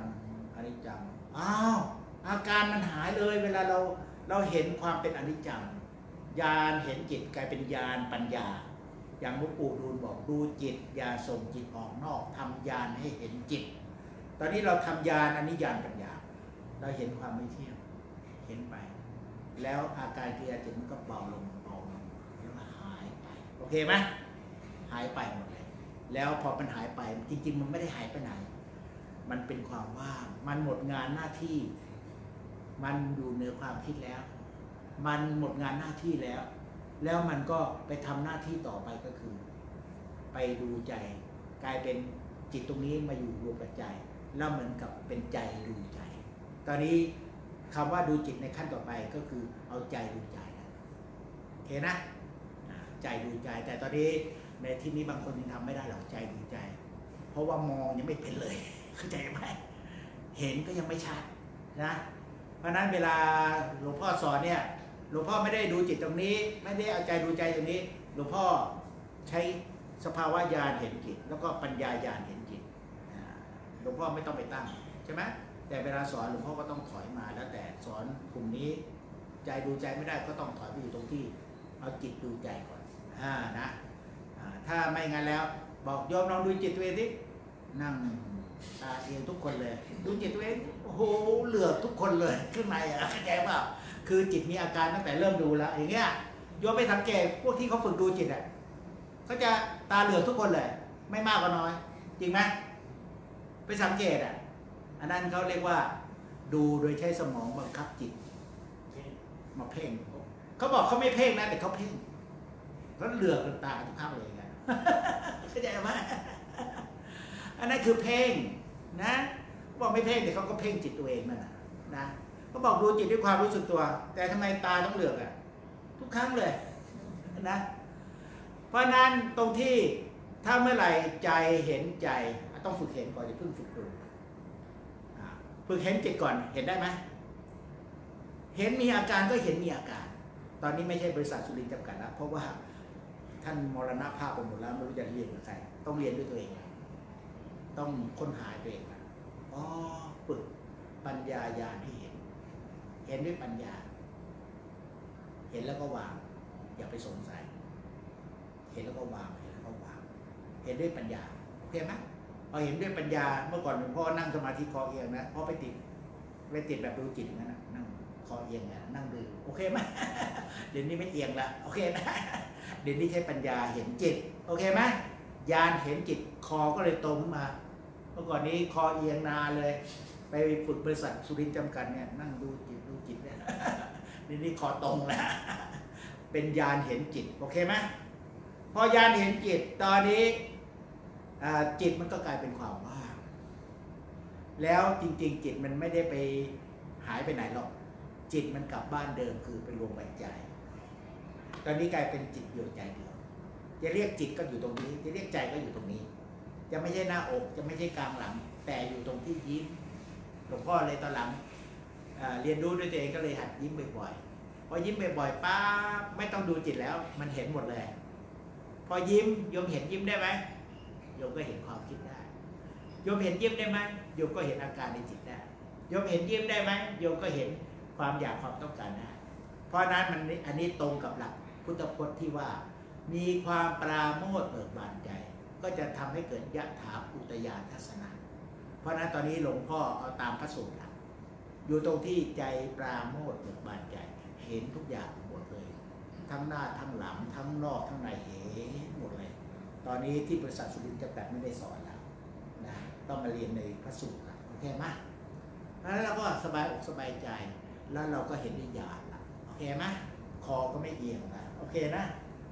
อาการมันหายเลยเวลาเราเห็นความเป็นอนิจจังญาณเห็นจิตกลายเป็นญาณปัญญาอย่างหลวงปู่ดูลบอกดูจิตอย่าส่งจิตออกนอกทำญาณให้เห็นจิตตอนนี้เราทำญาณอันนี้ญาณปัญญาเราเห็นความไม่เที่ยงเห็นไปแล้วอาการกิริยาจิตมันก็เบาลงแล้วหายไปโอเคไหมหายไปหมดเลยแล้วพอมันหายไปจริงๆมันไม่ได้หายไปไหนมันเป็นความว่างมันหมดงานหน้าที่มันอยู่เหนือความคิดแล้วมันหมดงานหน้าที่แล้วมันก็ไปทำหน้าที่ต่อไปก็คือไปดูใจกลายเป็นจิตตรงนี้มาอยู่รวมกับใจแล้วเหมือนกับเป็นใจดูใจตอนนี้คำว่าดูจิตในขั้นต่อไปก็คือเอาใจดูใจโอเคนะใจดูใจแต่ตอนนี้ในที่นี้บางคนยังทำไม่ได้หรอกใจดูใจเพราะว่ามองยังไม่เป็นเลยเข้าใจไหมเห็นก็ยังไม่ชัดนะเพราะนั้นเวลาหลวงพ่อสอนเนี่ยหลวงพ่อไม่ได้ดูจิตตรงนี้ไม่ได้เอาใจดูใจตรงนี้หลวงพ่อใช้สภาวะญาณเห็นจิตแล้วก็ปัญญาญาณเห็นจิตหลวงพ่อไม่ต้องไปตั้งใช่ไหมแต่เวลาสอนหลวงพ่อก็ต้องถอยมาแล้วแต่สอนกลุ่มนี้ใจดูใจไม่ได้ก็ต้องถอยไปอยู่ตรงที่เอาจิตดูใจก่อนนะถ้าไม่งั้นแล้วบอกโยมลองดูจิตตัวเองดินั่งตาเอียงทุกคนเลยดูจิตตัวเองโอ้โหเหลือทุกคนเลยข้างในเข้าใจเปล่าคือจิตมีอาการตั้งแต่เริ่มดูแล้วอย่างเงี้ยโยมไปสังเกตพวกที่เขาฝึกดูจิตเขาจะตาเหลือกทุกคนเลยไม่มากก็น้อยจริงไหมไปสังเกตอันนั้นเขาเรียกว่าดูโดยใช้สมองบังคับจิตมาเพ่งเขาบอกเขาไม่เพ่งนะแต่เขาเพ่งเขาเหลือกตาทุกครั้งเลยไงเข้าใจไหมอันนั้นคือเพ่งนะบอกไม่เพ่งแต่เขาก็เพ่งจิตตัวเองนั่นนะเขาบอกดูจิตด้วยความรู้สึกตัว แต่ทำไมตาต้องเหลือกทุกครั้งเลยนะเพราะนั้นตรงที่ถ้าเมื่อไหร่ใจเห็นใจต้องฝึกเห็นก่อนอย่าเพิ่งฝึกดูฝึกเห็นจิตก่อนเห็นได้ไหมเห็นมีอาการก็เห็นมีอาการตอนนี้ไม่ใช่บริษัทสุรินทร์จำกัดแล้วเพราะว่าท่านมรณภาพไปหมดแล้วไม่รู้จะเรียนกับใครต้องเรียนด้วยตัวเองต้องค้นหาตัวเองฝึกปัญญาญาณให้เห็นด้วยปัญญาเห็นแล้วก็วางอย่าไปสงสัยเห็นแล้วก็วางเห็นแล้วก็วางเห็นด้วยปัญญาโอเคไหมพอเห็นด้วยปัญญาเมื่อก่อนหลวงพ่อนั่งสมาธิคอเอียงนะพอไปติดแบบดูจิตนั่นนะนั่งคอเอียงนะนั่งดูโอเคไหม เดี๋ยวนี้ไม่เอียงละโอเคนะเดี๋ยวนี้ใช้ปัญญาเห็นจิตโอเคไหมญาณเห็นจิตคอก็เลยตรงมาเมื่อก่อนนี้คอเอียงนานเลยไปฝึกบริษัทสุรินทร์จำกัดเนี่ยนั่งดูจิตเนี่ยเดี๋ยวนี้คอตรงแล้วเป็นญาณเห็นจิตโอเคไหมพอญาณเห็นจิตตอนนี้จิตมันก็กลายเป็นความว่างแล้วจริงๆจิตมันไม่ได้ไปหายไปไหนหรอกจิตมันกลับบ้านเดิมคือไปรวมไว้ใจตอนนี้กลายเป็นจิตเดียวใจเดียวจะเรียกจิตก็อยู่ตรงนี้จะเรียกใจก็อยู่ตรงนี้จะไม่ใช่หน้าอกจะไม่ใช่กลางหลังแต่อยู่ตรงที่ยิ้มหลวงพ่อเลยตอนหลังเรียนรู้ด้วยตัวเองก็เลยหัดยิ้มบ่อยๆพอยิ้มบ่อยๆป้าไม่ต้องดูจิตแล้วมันเห็นหมดเลยพอยิ้มโยมเห็นยิ้มได้ไหมโยมก็เห็นความคิดได้โยมเห็นยิ้มได้ไหมโยมก็เห็นอาการในจิตได้โยมเห็นยิ้มได้ไหมโยมก็เห็นความอยากความต้องการได้เพราะนั้นอันนี้ตรงกับหลักพุทธพจน์ที่ว่ามีความปราโมทย์เบิกบานใจก็จะทำให้เกิดยะถาอุตยานทัศนะเพราะนั้นตอนนี้หลวงพ่อเอาตามพระสูตรอยู่ตรงที่ใจปราโมทย์เบิกบานใจเห็นทุกอย่างหมดเลยทั้งหน้าทั้งหลังทั้งนอกทั้งในเห็นหมดเลยตอนนี้ที่บริษัทสุรินทร์จำกัดไม่ได้สอนแล้วนะต้องมาเรียนในพระสูตรโอเคไหมแล้วเราก็สบายอกสบายใจแล้วเราก็เห็นวิญญาณละโอเคไหมคอก็ไม่เอียงละโอเคนะ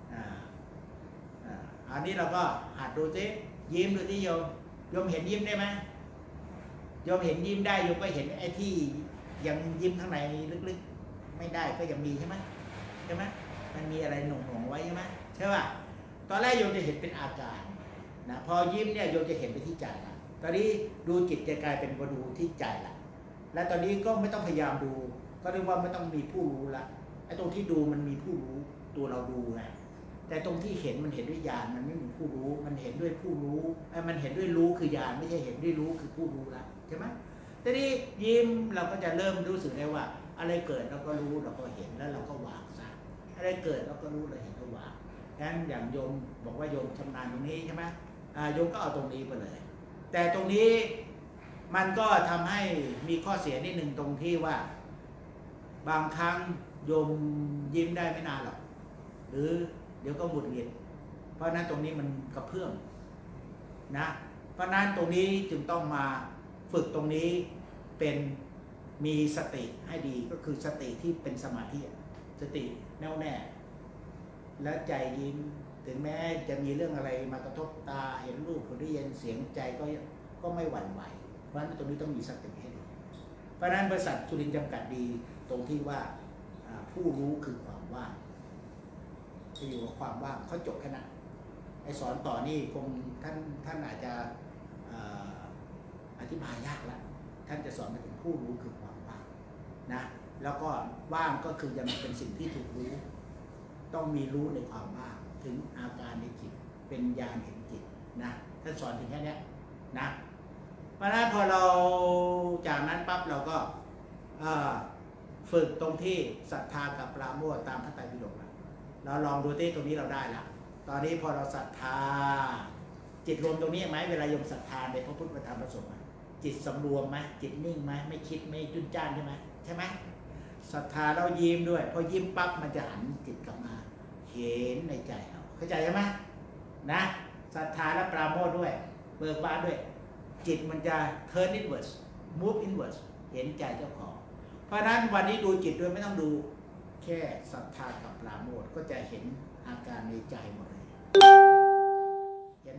อันนี้เราก็หัดดูสิยิ้มดูที่โยมเห็นยิ้มได้ไหมโยมเห็นยิ้มได้โยมก็เห็นไอ้ที่ยังยิ้มข้างในลึกๆไม่ได้ก็ยังมีใช่ไหมมันมีอะไรหน่วงๆไว้ใช่ไหมใช่ป่ะตอนแรกโยมจะเห็นเป็นอาการนะพอยิ้มเนี่ยโยมจะเห็นไปที่ใจละตอนนี้ดูจิตจะกลายเป็นมาดูที่ใจละและตอนนี้ก็ไม่ต้องพยายามดูก็เรียกว่าไม่ต้องมีผู้รู้ละไอ้ตรงที่ดูมันมีผู้รู้ตัวเราดูไงแต่ตรงที่เห็นมันเห็นด้วยญาณมันไม่มีผู้รู้มันเห็นด้วยผู้รู้มันเห็นด้วยรู้คือญาณไม่ใช่เห็นด้วยรู้คือผู้รู้ละใช่ไหมทีนี้ยิ้มเราก็จะเริ่มรู้สึกได้ว่าอะไรเกิดเราก็รู้เราก็เห็นแล้วเราก็วางซะอะไรเกิดเราก็รู้เราเห็นก็วางงั้นอย่างโยมบอกว่าโยมชำนาญตรงนี้ใช่ไหมโยมก็เอาตรงนี้ไปเลยแต่ตรงนี้มันก็ทำให้มีข้อเสียนิดหนึ่งตรงที่ว่าบางครั้งโยมยิ้มได้ไม่นานหรอกหรือเดี๋ยวก็หงุดหงิดเพราะนั้นตรงนี้มันกระเพื่อมนะเพราะนั้นตรงนี้จึงต้องมาฝึกตรงนี้เป็นมีสติให้ดีก็คือสติที่เป็นสมาธิสติแน่วแน่แล้วใจยิ้มถึงแม้จะมีเรื่องอะไรมากระทบตาเห็นรูปได้ยินเสียงใจก็ไม่หวั่นไหวเพราะฉะนั้นตรงนี้ต้องมีสติให้ดีเพราะฉะนั้นบริษัทสุรินทร์จำกัดดีตรงที่ว่าผู้รู้คือความว่างจะอยู่กับความว่างเขาจบแค่นั้นไอ้สอนต่อนี่คงท่านอาจจะอธิบายยากละท่านจะสอนมาถึงผู้รู้คือความว่างนะแล้วก็ว่างก็คือยังเป็นสิ่งที่ถูกรู้ต้องมีรู้ในความว่างถึงอาการในจิตเป็นญาณเห็นจิตนะท่านสอนถึงแค่นี้นะเพราะฉะนั้นพอเราจากนั้นปั๊บเราก็ฝึกตรงที่ศรัทธากับปราโมทย์ตามพระไตรปิฎกเราลองดูที่ตรงนี้เราได้ละตอนนี้พอเราศรัทธาจิตรวมตรงนี้ไหมเวลาโยมศรัทธาในพระพุทธธรรมประสงค์จิตสำรวมไหมจิตนิ่งไหมไม่คิดไม่จุนจ้านใช่ไหมศรัทธาเรายิ้มด้วยพอยิ้มปั๊บมันจะหันจิตกลับมาเห็นในใจเราเข้าใจใช่ไหมนะศรัทธาและปราโมทย์ด้วยเบิกบานด้วยจิตมันจะ turn inwards move inwards เห็นใจเจ้าของเพราะนั้นวันนี้ดูจิตด้วยไม่ต้องดูแค่ศรัทธากับปราโมทย์ก็จะเห็นอาการในใจหมดเลย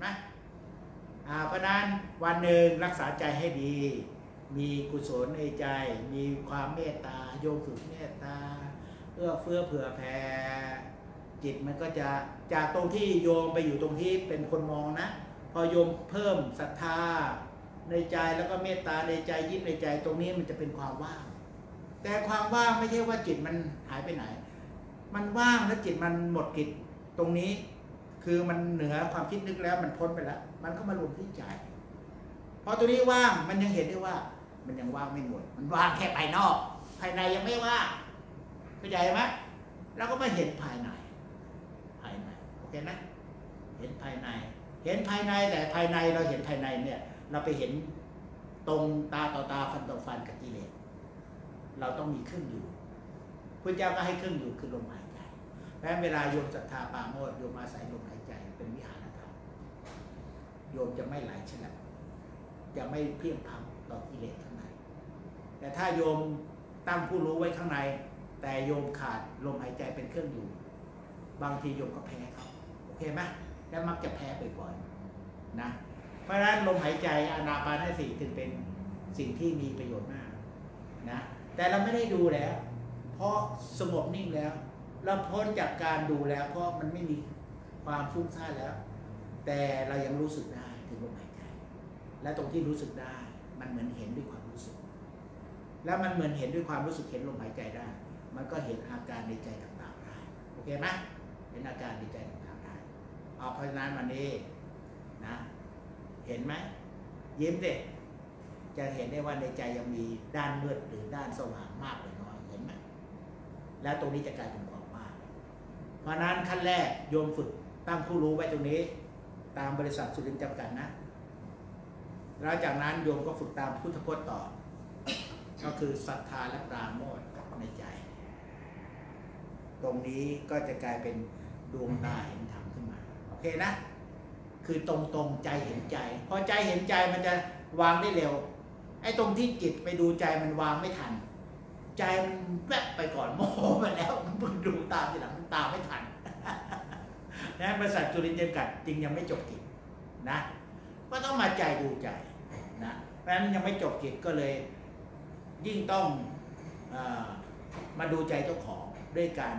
ไหมเพราะนั้นวันหนึ่งรักษาใจให้ดีมีกุศลในใจมีความเมตตาโยมฝึกเมตตาเอื้อเฟื้อเผื่อแผ่จิตมันก็จะจากตรงที่โยมไปอยู่ตรงที่เป็นคนมองนะพอโยมเพิ่มศรัทธาในใจแล้วก็เมตตาในใจยิ้มในใจตรงนี้มันจะเป็นความว่างแต่ความว่างไม่ใช่ว่าจิตมันหายไปไหนมันว่างแล้วจิตมันหมดกิจตรงนี้คือมันเหนือความคิดนึกแล้วมันพ้นไปแล้วมันก็มารวมที่ใจพอตัวนี้ว่างมันยังเห็นได้ว่ามันยังว่างไม่หมดมันว่างแค่ภายนอกภายในยังไม่ว่างเข้าใจไหมเราก็มาเห็นภายในโอเคนะเห็นภายในแต่ภายในเราเห็นภายในเนี่ยเราไปเห็นตรงตาต่อตาฟันต่อฟันกับกิเลสเราต้องมีเครื่องอยู่พระเจ้าก็ให้เครื่องอยู่คือลมหายใจแม้เวลาโยมศรัทธาปาโมทย์โยมอาศัยลมหายใจเป็นวิหารธรรมโยมจะไม่ไหลฉลับจะไม่เพี้ยงพำต่อกิเลสข้างในแต่ถ้าโยมตั้งผู้รู้ไว้ข้างในแต่โยมขาดลมหายใจเป็นเครื่องอยู่บางทีโยมก็แพ้เขาโอเคไหมและมักจะแพ้บ่อยๆนะเพราะฉะนั้นลมหายใจอานาปานสติถึงเป็นสิ่งที่มีประโยชน์มากนะแต่เราไม่ได้ดูแล้วเพราะสงบนิ่งแล้วเราพ้นจากการดูแล้วเพราะมันไม่มีความฟุ้งซ่านแล้วแต่เรายังรู้สึกได้ถึงลมหายใจและตรงที่รู้สึกได้มันเหมือนเห็นด้วยความรู้สึกแล้วมันเหมือนเห็นด้วยความรู้สึกเห็นลมหายใจได้มันก็เห็นอาการในใจต่างๆได้โอเคไหมเห็นอาการในใจต่างๆได้เพราะฉะนั้นวันนี้นะเห็นไหมยิ้มดิจะเห็นได้ว่าในใจยังมีด้านมืดหรือด้านสว่างมากหรือน้อยเห็นไหมแล้วตรงนี้จะกลายเป็นความว่างเพราะนั้นขั้นแรกโยมฝึกตั้งผู้รู้ไว้ตรงนี้ตามบริษัทสุรินทร์จำกัดนะแล้วจากนั้นโยมก็ฝึกตามพุทธพจน์ต่อก็คือศรัทธาและปราโมทย์ในใจตรงนี้ก็จะกลายเป็นดวงตาเห็นธรรมขึ้นมาโอเคนะคือตรงใจเห็นใจพอใจเห็นใจมันจะวางได้เร็วไอ้ตรงที่จิตไปดูใจมันวางไม่ทันใจมันแวบไปก่อนโมโหไปแล้วมันเพิ่งดูตามทีหลังมันตามไม่ทันนะบริษัทจุลินทร์จำกัดจริงยังไม่จบกิจนะก็ต้องมาใจดูใจนะเพราะฉะนั้นยังไม่จบกิจก็เลยยิ่งต้องมาดูใจเจ้าของด้วยการ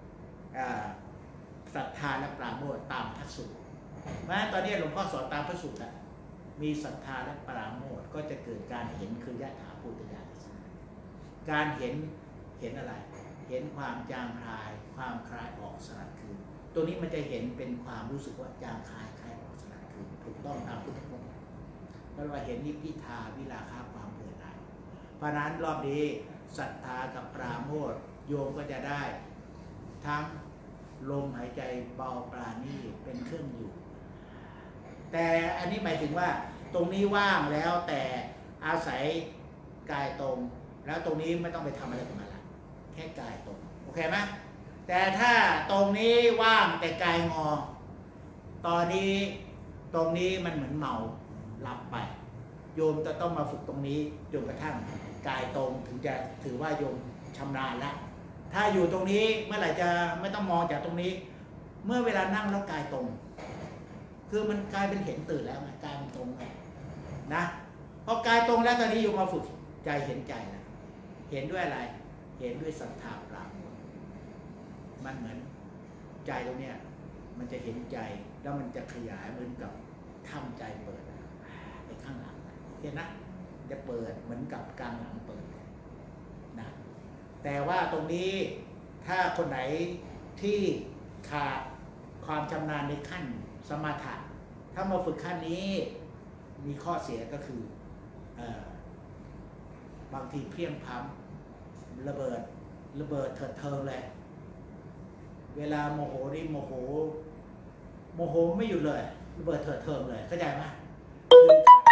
ศรัทธาและปราโมทย์ตามพระสูตรเพราะฉะนั้นตอนนี้หลวงพ่อสอนตามพระสูตรแล้วมีศรัทธาและปราโมทย์ก็จะเกิดการเห็นคือยถาภูตญาณการเห็นอะไรเห็นความจางคลายความคลายออกสลัดคืนตัวนี้มันจะเห็นเป็นความรู้สึกว่าจางคลายออกสลัดคืนถูกต้องตามพุทธพจน์เพราะว่าเห็นนิพพิทาวิราคะความเบื่อหน่ายเพราะนั้นรอบนี้ศรัทธากับปราโมทย์โยมก็จะได้ทั้งลมหายใจเบาปราณีเป็นเครื่องอยู่แต่อันนี้หมายถึงว่าตรงนี้ว่างแล้วแต่อาศัยกายตรงแล้วตรงนี้ไม่ต้องไปทำอะไรกับมันละแค่กายตรงโอเคไหมแต่ถ้าตรงนี้ว่างแต่กายงอตอนนี้ตรงนี้มันเหมือนเมาหลับไปโยมจะต้องมาฝึกตรงนี้จนกระทั่งกายตรงถึงจะถือว่าโยมชำนาญแล้วถ้าอยู่ตรงนี้เมื่อไหร่จะไม่ต้องมองจากตรงนี้เมื่อเวลานั่งแล้วกายตรงคือมันกลายเป็นเห็นตื่นแล้วกายมันตรงนะพอกายตรงแล้วตอนนี้โยมมาฝึกใจเห็นใจนะเห็นด้วยอะไรเห็นด้วยศรัทธาปราโมทย์มันเหมือนใจตรงเนี้ยมันจะเห็นใจแล้วมันจะขยายเหมือนกับทำใจเปิดในข้างหลังเห็นนะจะเปิดเหมือนกับกลางหลังเปิดนะแต่ว่าตรงนี้ถ้าคนไหนที่ขาดความชำนาญในขั้นสมถะถ้ามาฝึกขั้นนี้มีข้อเสียก็คือบางทีเพี้ยงพล้ำระเบิดเถิดเทิงเลยเวลาโมโหนี่โมโหไม่อยู่เลยระเบิดเถิดเทิงเลยเข้าใจไหมคือ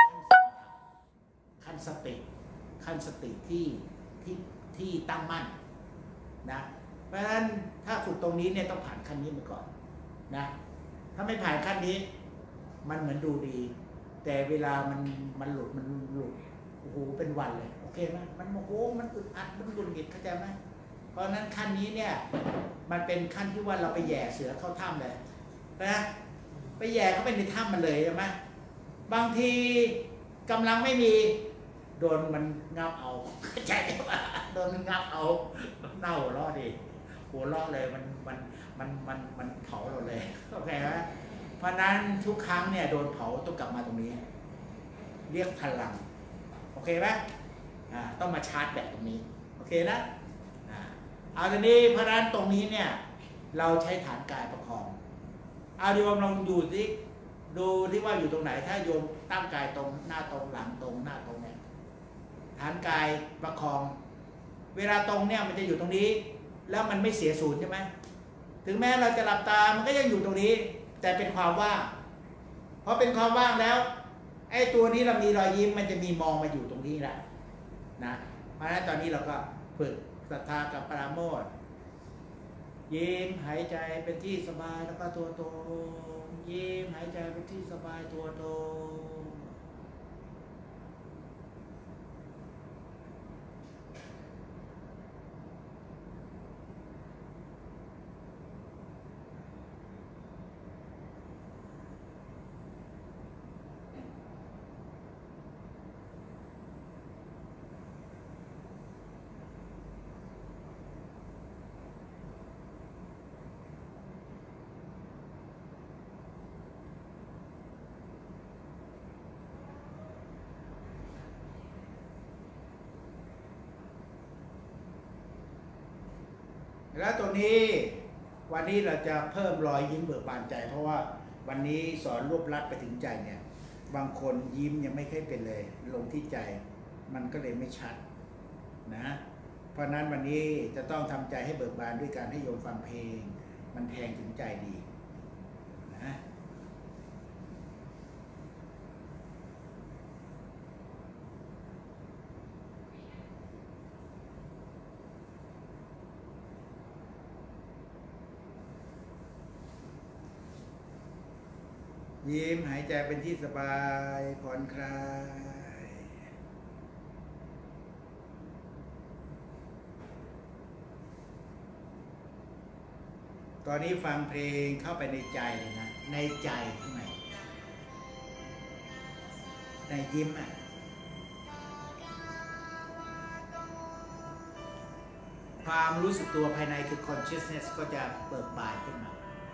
ขั้นสติที่ตั้งมั่นนะเพราะฉะนั้นถ้าฝึกตรงนี้เนี่ยต้องผ่านขั้นนี้มาก่อนนะถ้าไม่ผ่านขั้นนี้มันเหมือนดูดีแต่เวลามันหลุดโอ้โหเป็นวันเลยโอเคไหมมันโอ้โหมันอึดอัดมันหงุดหงิดเข้าใจไหมเพราะฉะนั้นขั้นนี้เนี่ยมันเป็นขั้นที่ว่าเราไปแย่เสือเข้าถ้ำเลยนะไปแย่เข้าไปในถ้ำมันเลยใช่ไหมบางทีกำลังไม่มีโดนมันงับเอาใจไหมโดนมันงับเอาเน่าหัวเราะดิหัวเราะเลยมันเผาเราเลยโอเคไหมเพราะนั้นทุกครั้งเนี่ยโดนเผาต้องกลับมาตรงนี้เรียกพลังโอเคไหมต้องมาชาร์จแบตตรงนี้โอเคนะเอาทีนี้เพราะนั้นตรงนี้เนี่ยเราใช้ฐานกายประคองเอาโยมลองดูสิดูที่ว่าอยู่ตรงไหนถ้าโยมตั้งกายตรงหน้าตรงหลังตรงหน้าตรงเนี่ยฐานกายประคองเวลาตรงเนี่ยมันจะอยู่ตรงนี้แล้วมันไม่เสียศูนย์ใช่ไหมถึงแม้เราจะหลับตามันก็ยังอยู่ตรงนี้แต่เป็นความว่างเพราะเป็นความว่างแล้วไอ้ตัวนี้เรามีรอยยิ้มมันจะมีมองมาอยู่ตรงนี้แหละนะเพราะฉะนั้นตอนนี้เราก็ฝึกศรัทธากับปราโมทย์ยิ้มหายใจเป็นที่สบายแล้วก็ตัวโตยิ้มหายใจเป็นที่สบายตัวโตแล้วตัวนี้วันนี้เราจะเพิ่มรอยยิ้มเบิกบานใจเพราะว่าวันนี้สอนรวบลัดไปถึงใจเนี่ยบางคนยิ้มยังไม่ค่อยเป็นเลยลงที่ใจมันก็เลยไม่ชัดนะเพราะนั้นวันนี้จะต้องทำใจให้เบิกบานด้วยการให้โยมฟังเพลงมันแทงถึงใจดีนะยิ้มหายใจเป็นที่สบายผ่อนคลายตอนนี้ฟังเพลงเข้าไปในใจเลยนะในใจข้างในในยิ้มอ่ะความรู้สึกตัวภายในคือ consciousness ก็จะเบิกบานขึ้นมา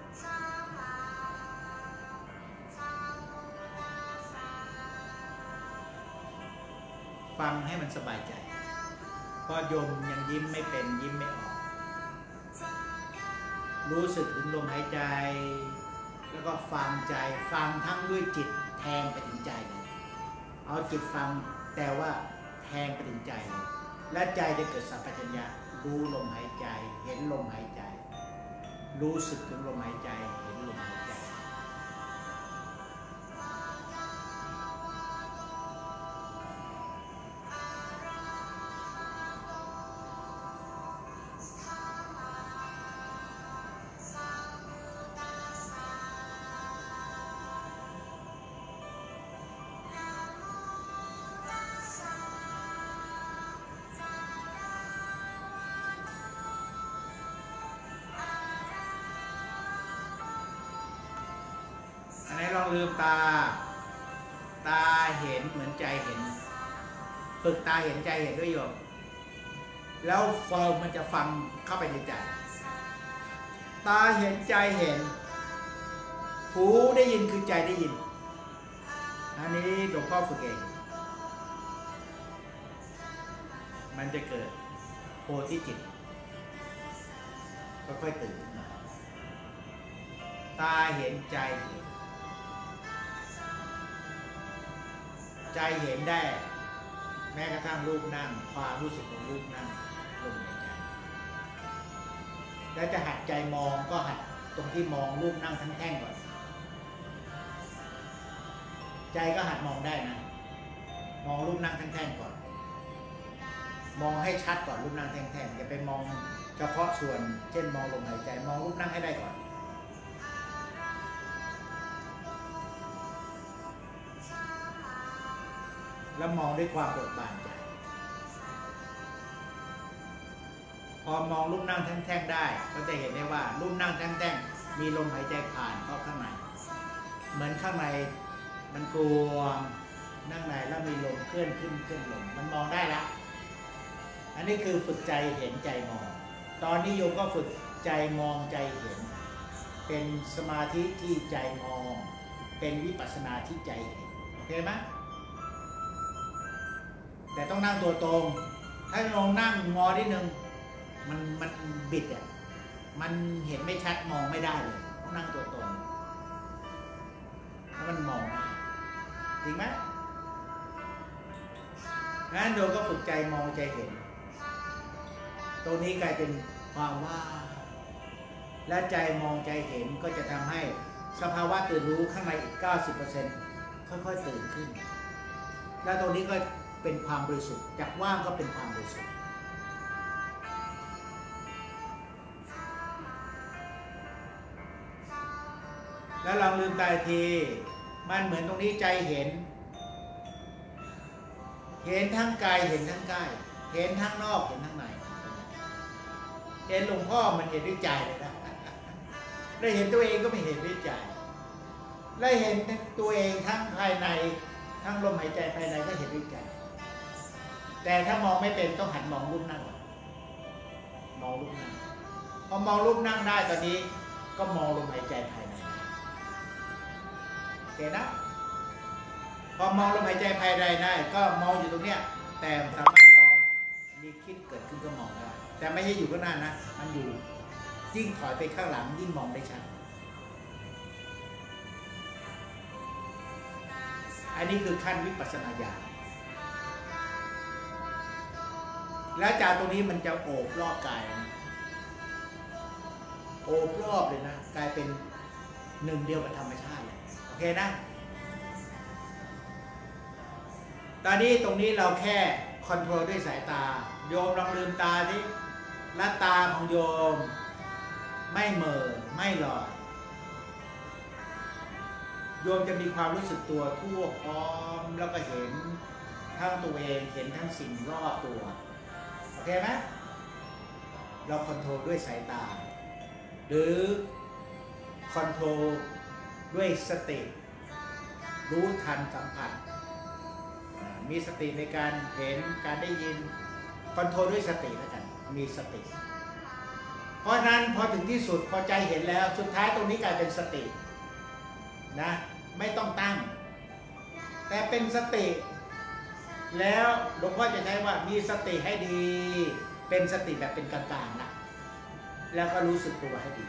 ฟังให้มันสบายใจเพราะโยมยังยิ้มไม่เป็นยิ้มไม่ออกรู้สึกถึงลมหายใจแล้วก็ฟังใจฟังทั้งด้วยจิตแทงไปถึงใจเลยเอาจิตฟังแต่ว่าแทงไปถึงใจเลยและใจจะเกิดสัมปชัญญะรู้ลมหายใจเห็นลมหายใจรู้สึกถึงลมหายใจเห็นลมหายใจลองลืมตาเห็นเหมือนใจเห็นฝึกตาเห็นใจเห็นด้วยโยมแล้วฟอร์มมันจะฟังเข้าไปในใจตาเห็นใจเห็นหูได้ยินคือใจได้ยินอันนี้หลวงพ่อฝึกเองมันจะเกิดโพธิจิตค่อยๆตื่นตาเห็นใจเห็นใจเห็นได้แม้กระทั่งรูปนั่งความรู้สึกของรูปนั่งลงในใจแล้วจะหัดใจมองก็หัดตรงที่มองรูปนั่งทั้งแท่งก่อนใจก็หัดมองได้นะมองรูปนั่งทั้งแท่งก่อนมองให้ชัดก่อนรูปนั่งแท่งๆอย่าไปมองเฉพาะส่วนเช่นมองลมหายใจมองรูปนั่งให้ได้ก่อนแล้วมองด้วยความเบิกบานใจพอมองรูปนั่งแท่งๆได้ก็จะเห็นได้ว่ารูปนั่งแท่งๆมีลมหายใจผ่านเข้าข้างในเหมือนข้างในมันกลวงนั่งในแล้วมีลมเคลื่อนขึ้นเคลื่อนลงมันมองได้ละอันนี้คือฝึกใจเห็นใจมองตอนนี้โยมก็ฝึกใจมองใจเห็นเป็นสมาธิที่ใจมองเป็นวิปัสสนาที่ใจเห็นโอเคไหมแต่ต้องนั่งตัวตรงถ้าลองนั่งงอนิดนึงมันบิดอ่ะมันเห็นไม่ชัดมองไม่ได้เลยต้องนั่งตัวตรงแล้วมันมองจริงไหมงั้นโยมก็ฝึกใจมองใจเห็นตรงนี้กลายเป็นความว่างและใจมองใจเห็นก็จะทำให้สภาวะตื่นรู้ข้างในอีก 90% ค่อยๆตื่นขึ้นแล้วตรงนี้ก็เป็นความบริสุทธิ์จากว่างก็เป็นความบริสุทธิ์แล้วลองลืมตาทีมันเหมือนตรงนี้ใจเห็นทั้งกายเห็นทั้งกายเห็นทั้งนอกเห็นทั้งในเห็นหลวงพ่อมันเห็นด้วยใจเลยนะได้เห็นตัวเองก็ไม่เห็นด้วยใจได้เห็นตัวเองทั้งภายในทั้งลมหายใจภายในก็เห็นด้วยใจแต่ถ้ามองไม่เป็นต้องหันมองรูปนั่งมองรูปนั่งพอมองรูปนั่งได้ตอนนี้ก็มองลมหายใจภายในโอเคนะพอมองลมหายใจภายในได้ก็มองอยู่ตรงเนี้ยแต่สามารถมองมีคิดเกิดขึ้นก็มองได้แต่ไม่ใช่อยู่ข้างหน้านะมันอยู่ยิ่งถอยไปข้างหลังยิ่งมองได้ชัดอันนี้คือขั้นวิปัสสนาญาณแล้วจากตรงนี้มันจะโอบรอบกายนะโอบรอบเลยนะกลายเป็นหนึ่งเดียวกับธรรมชาติเลยโอเคนะตอนนี้ตรงนี้เราแค่คอนโทรลด้วยสายตาโยมลองลืมตาดิและตาของโยมไม่เหม่อไม่หลอดโยมจะมีความรู้สึกตัวทั่วพร้อมแล้วก็เห็นทั้งตัวเองเห็นทั้งสิ่งรอบตัวโอเคไหมเราคอนโทรลด้วยสายตาหรือคอนโทรลด้วยสติรู้ทันสัมผัสมีสติในการเห็นการได้ยินคอนโทรลด้วยสติแล้วกันมีสติเพราะนั้นพอถึงที่สุดพอใจเห็นแล้วสุดท้ายตรงนี้กลายเป็นสตินะไม่ต้องตั้งแต่เป็นสติแล้วหลวงพ่อจะใช้ว่ามีสติให้ดีเป็นสติแบบเป็นกลางๆนะแล้วก็รู้สึกตัวให้ดี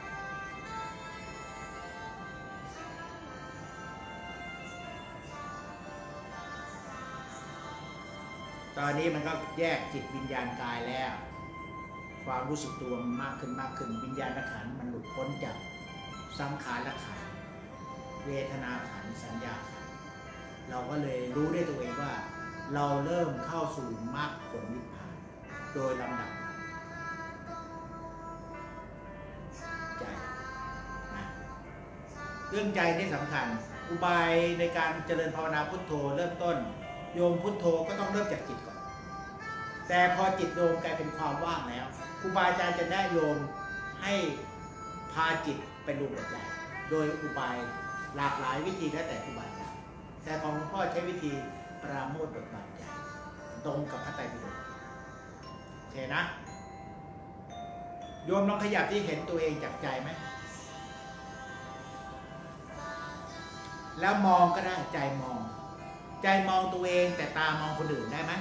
ตอนนี้มันก็แยกจิตวิญญาณกายแล้วความรู้สึกตัวมันมากขึ้นวิญญาณขันธ์มันหลุดพ้นจากสังขารขันธ์เวทนาขันธ์สัญญาขันธ์เราก็เลยรู้ได้ตัวเองว่าเราเริ่มเข้าสู่มรรคผลนิพพานโดยลำดับใจนะเรื่องใจที่สำคัญอุบายในการเจริญภาวนาพุทโธเริ่มต้นโยมพุทโธก็ต้องเริ่มจากจิตก่อนแต่พอจิตโยมกลายเป็นความว่างแล้วครูบาอาจารย์จะแนะโยมให้พาจิตไปรวมกับใจโดยอุบายหลากหลายวิธีแล้วแต่ครูบาอาจารย์แต่ของหลวงพ่อใช้วิธีปราโมทย์บทบาทใจตรงกับพระไตรปิฎกโอเคนะโยมลองขยับที่เห็นตัวเองจากใจไหมแล้วมองก็ได้ใจมองตัวเองแต่ตามองคนอื่นได้ไหม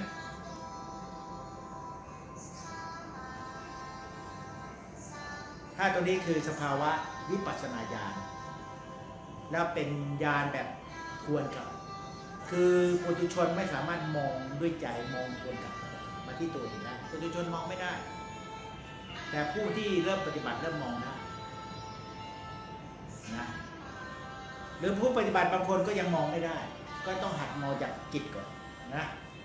ถ้าตัวนี้คือสภาวะวิปัสสนาญาณแล้วเป็นญาณแบบทวนกลับคือปุถุชนไม่สามารถมองด้วยใจมองทวนกลับมาที่ตัวเองได้ปุถุชนมองไม่ได้แต่ผู้ที่เริ่มปฏิบัติเริ่มมองได้นะหรือผู้ปฏิบัติบางคนก็ยังมองไม่ได้ก็ต้องหัดมองจากจิตก่อนนะ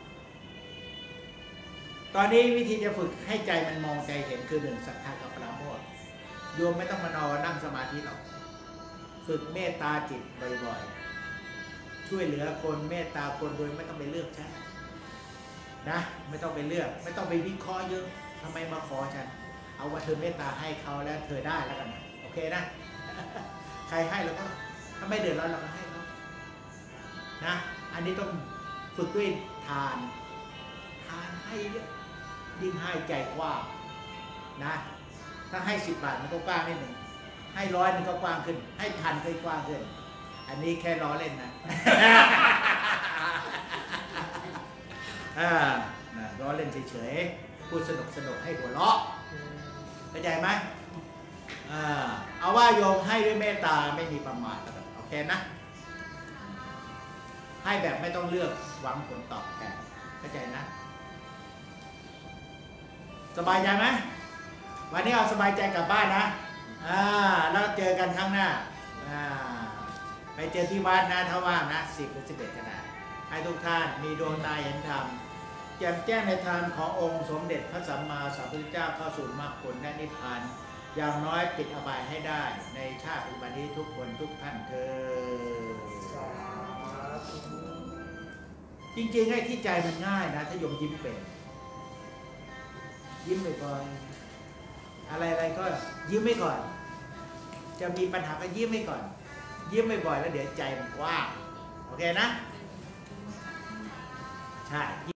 ตอนนี้วิธีจะฝึกให้ใจมันมองใจเห็นคือหนึ่งศรัทธากับปราโมทย์โยมไม่ต้องมานอนนั่งสมาธิหรอกฝึกเมตตาจิตบ่อยๆช่วยเหลือคนเมตตาคนโดยไม่ต้องไปเลือกฉันนะไม่ต้องไปเลือกไม่ต้องไปวิเคราะห์เยอะทำไมมาขอฉันเอาว่าเธอเมตตาให้เขาแล้วเธอได้แล้วกันโอเคนะใครให้แล้วก็ถ้าไม่เดือดร้อนเราก็ให้เขานะอันนี้ต้องฝึกด้วยทานให้เยอะยิ่งให้ใจกว้างนะถ้าให้10 บาทมันก็กว้างนิดหนึ่งให้100มันก็กว้างขึ้นให้1,000ก็กว้างขึ้นอันนี้แค่ล้อเล่นนะ ล้อเล่นเฉยๆพูดสนุกให้หัวเราะเข้าใจไหมเอาว่าโยมให้ด้วยเมตตาไม่มีประมาทโอเคนะให้แบบไม่ต้องเลือกหวังผลตอบแทนเข้าใจนะสบายใจไหมวันนี้เอาสบายใจกลับบ้านนะแล้วเจอกันครั้งหน้าไปเจอที่วัดนะถ้าว่างนะ10 หรือ 11ก็ได้ให้ทุกท่านมีดวงตาเห็นธรรมแจ่มแจ้งในทางขององค์สมเด็จพระสัมมาสัมพุทธเจ้าเข้าสู่มรรคผลและนิพพานอย่างน้อยปิดอบายให้ได้ในชาติปัจจุบันนี้ทุกคนทุกท่านเถิดจริงๆไอ้ที่ใจมันง่ายนะถ้าโยมยิ้มเป็นยิ้มบ่อยๆอะไรๆก็ยิ้มไม่ก่อนจะมีปัญหาก็ยิ้มไม่ก่อนยิ้มบ่อยๆแล้วเดี๋ยวใจมันกว้างโอเคนะใช่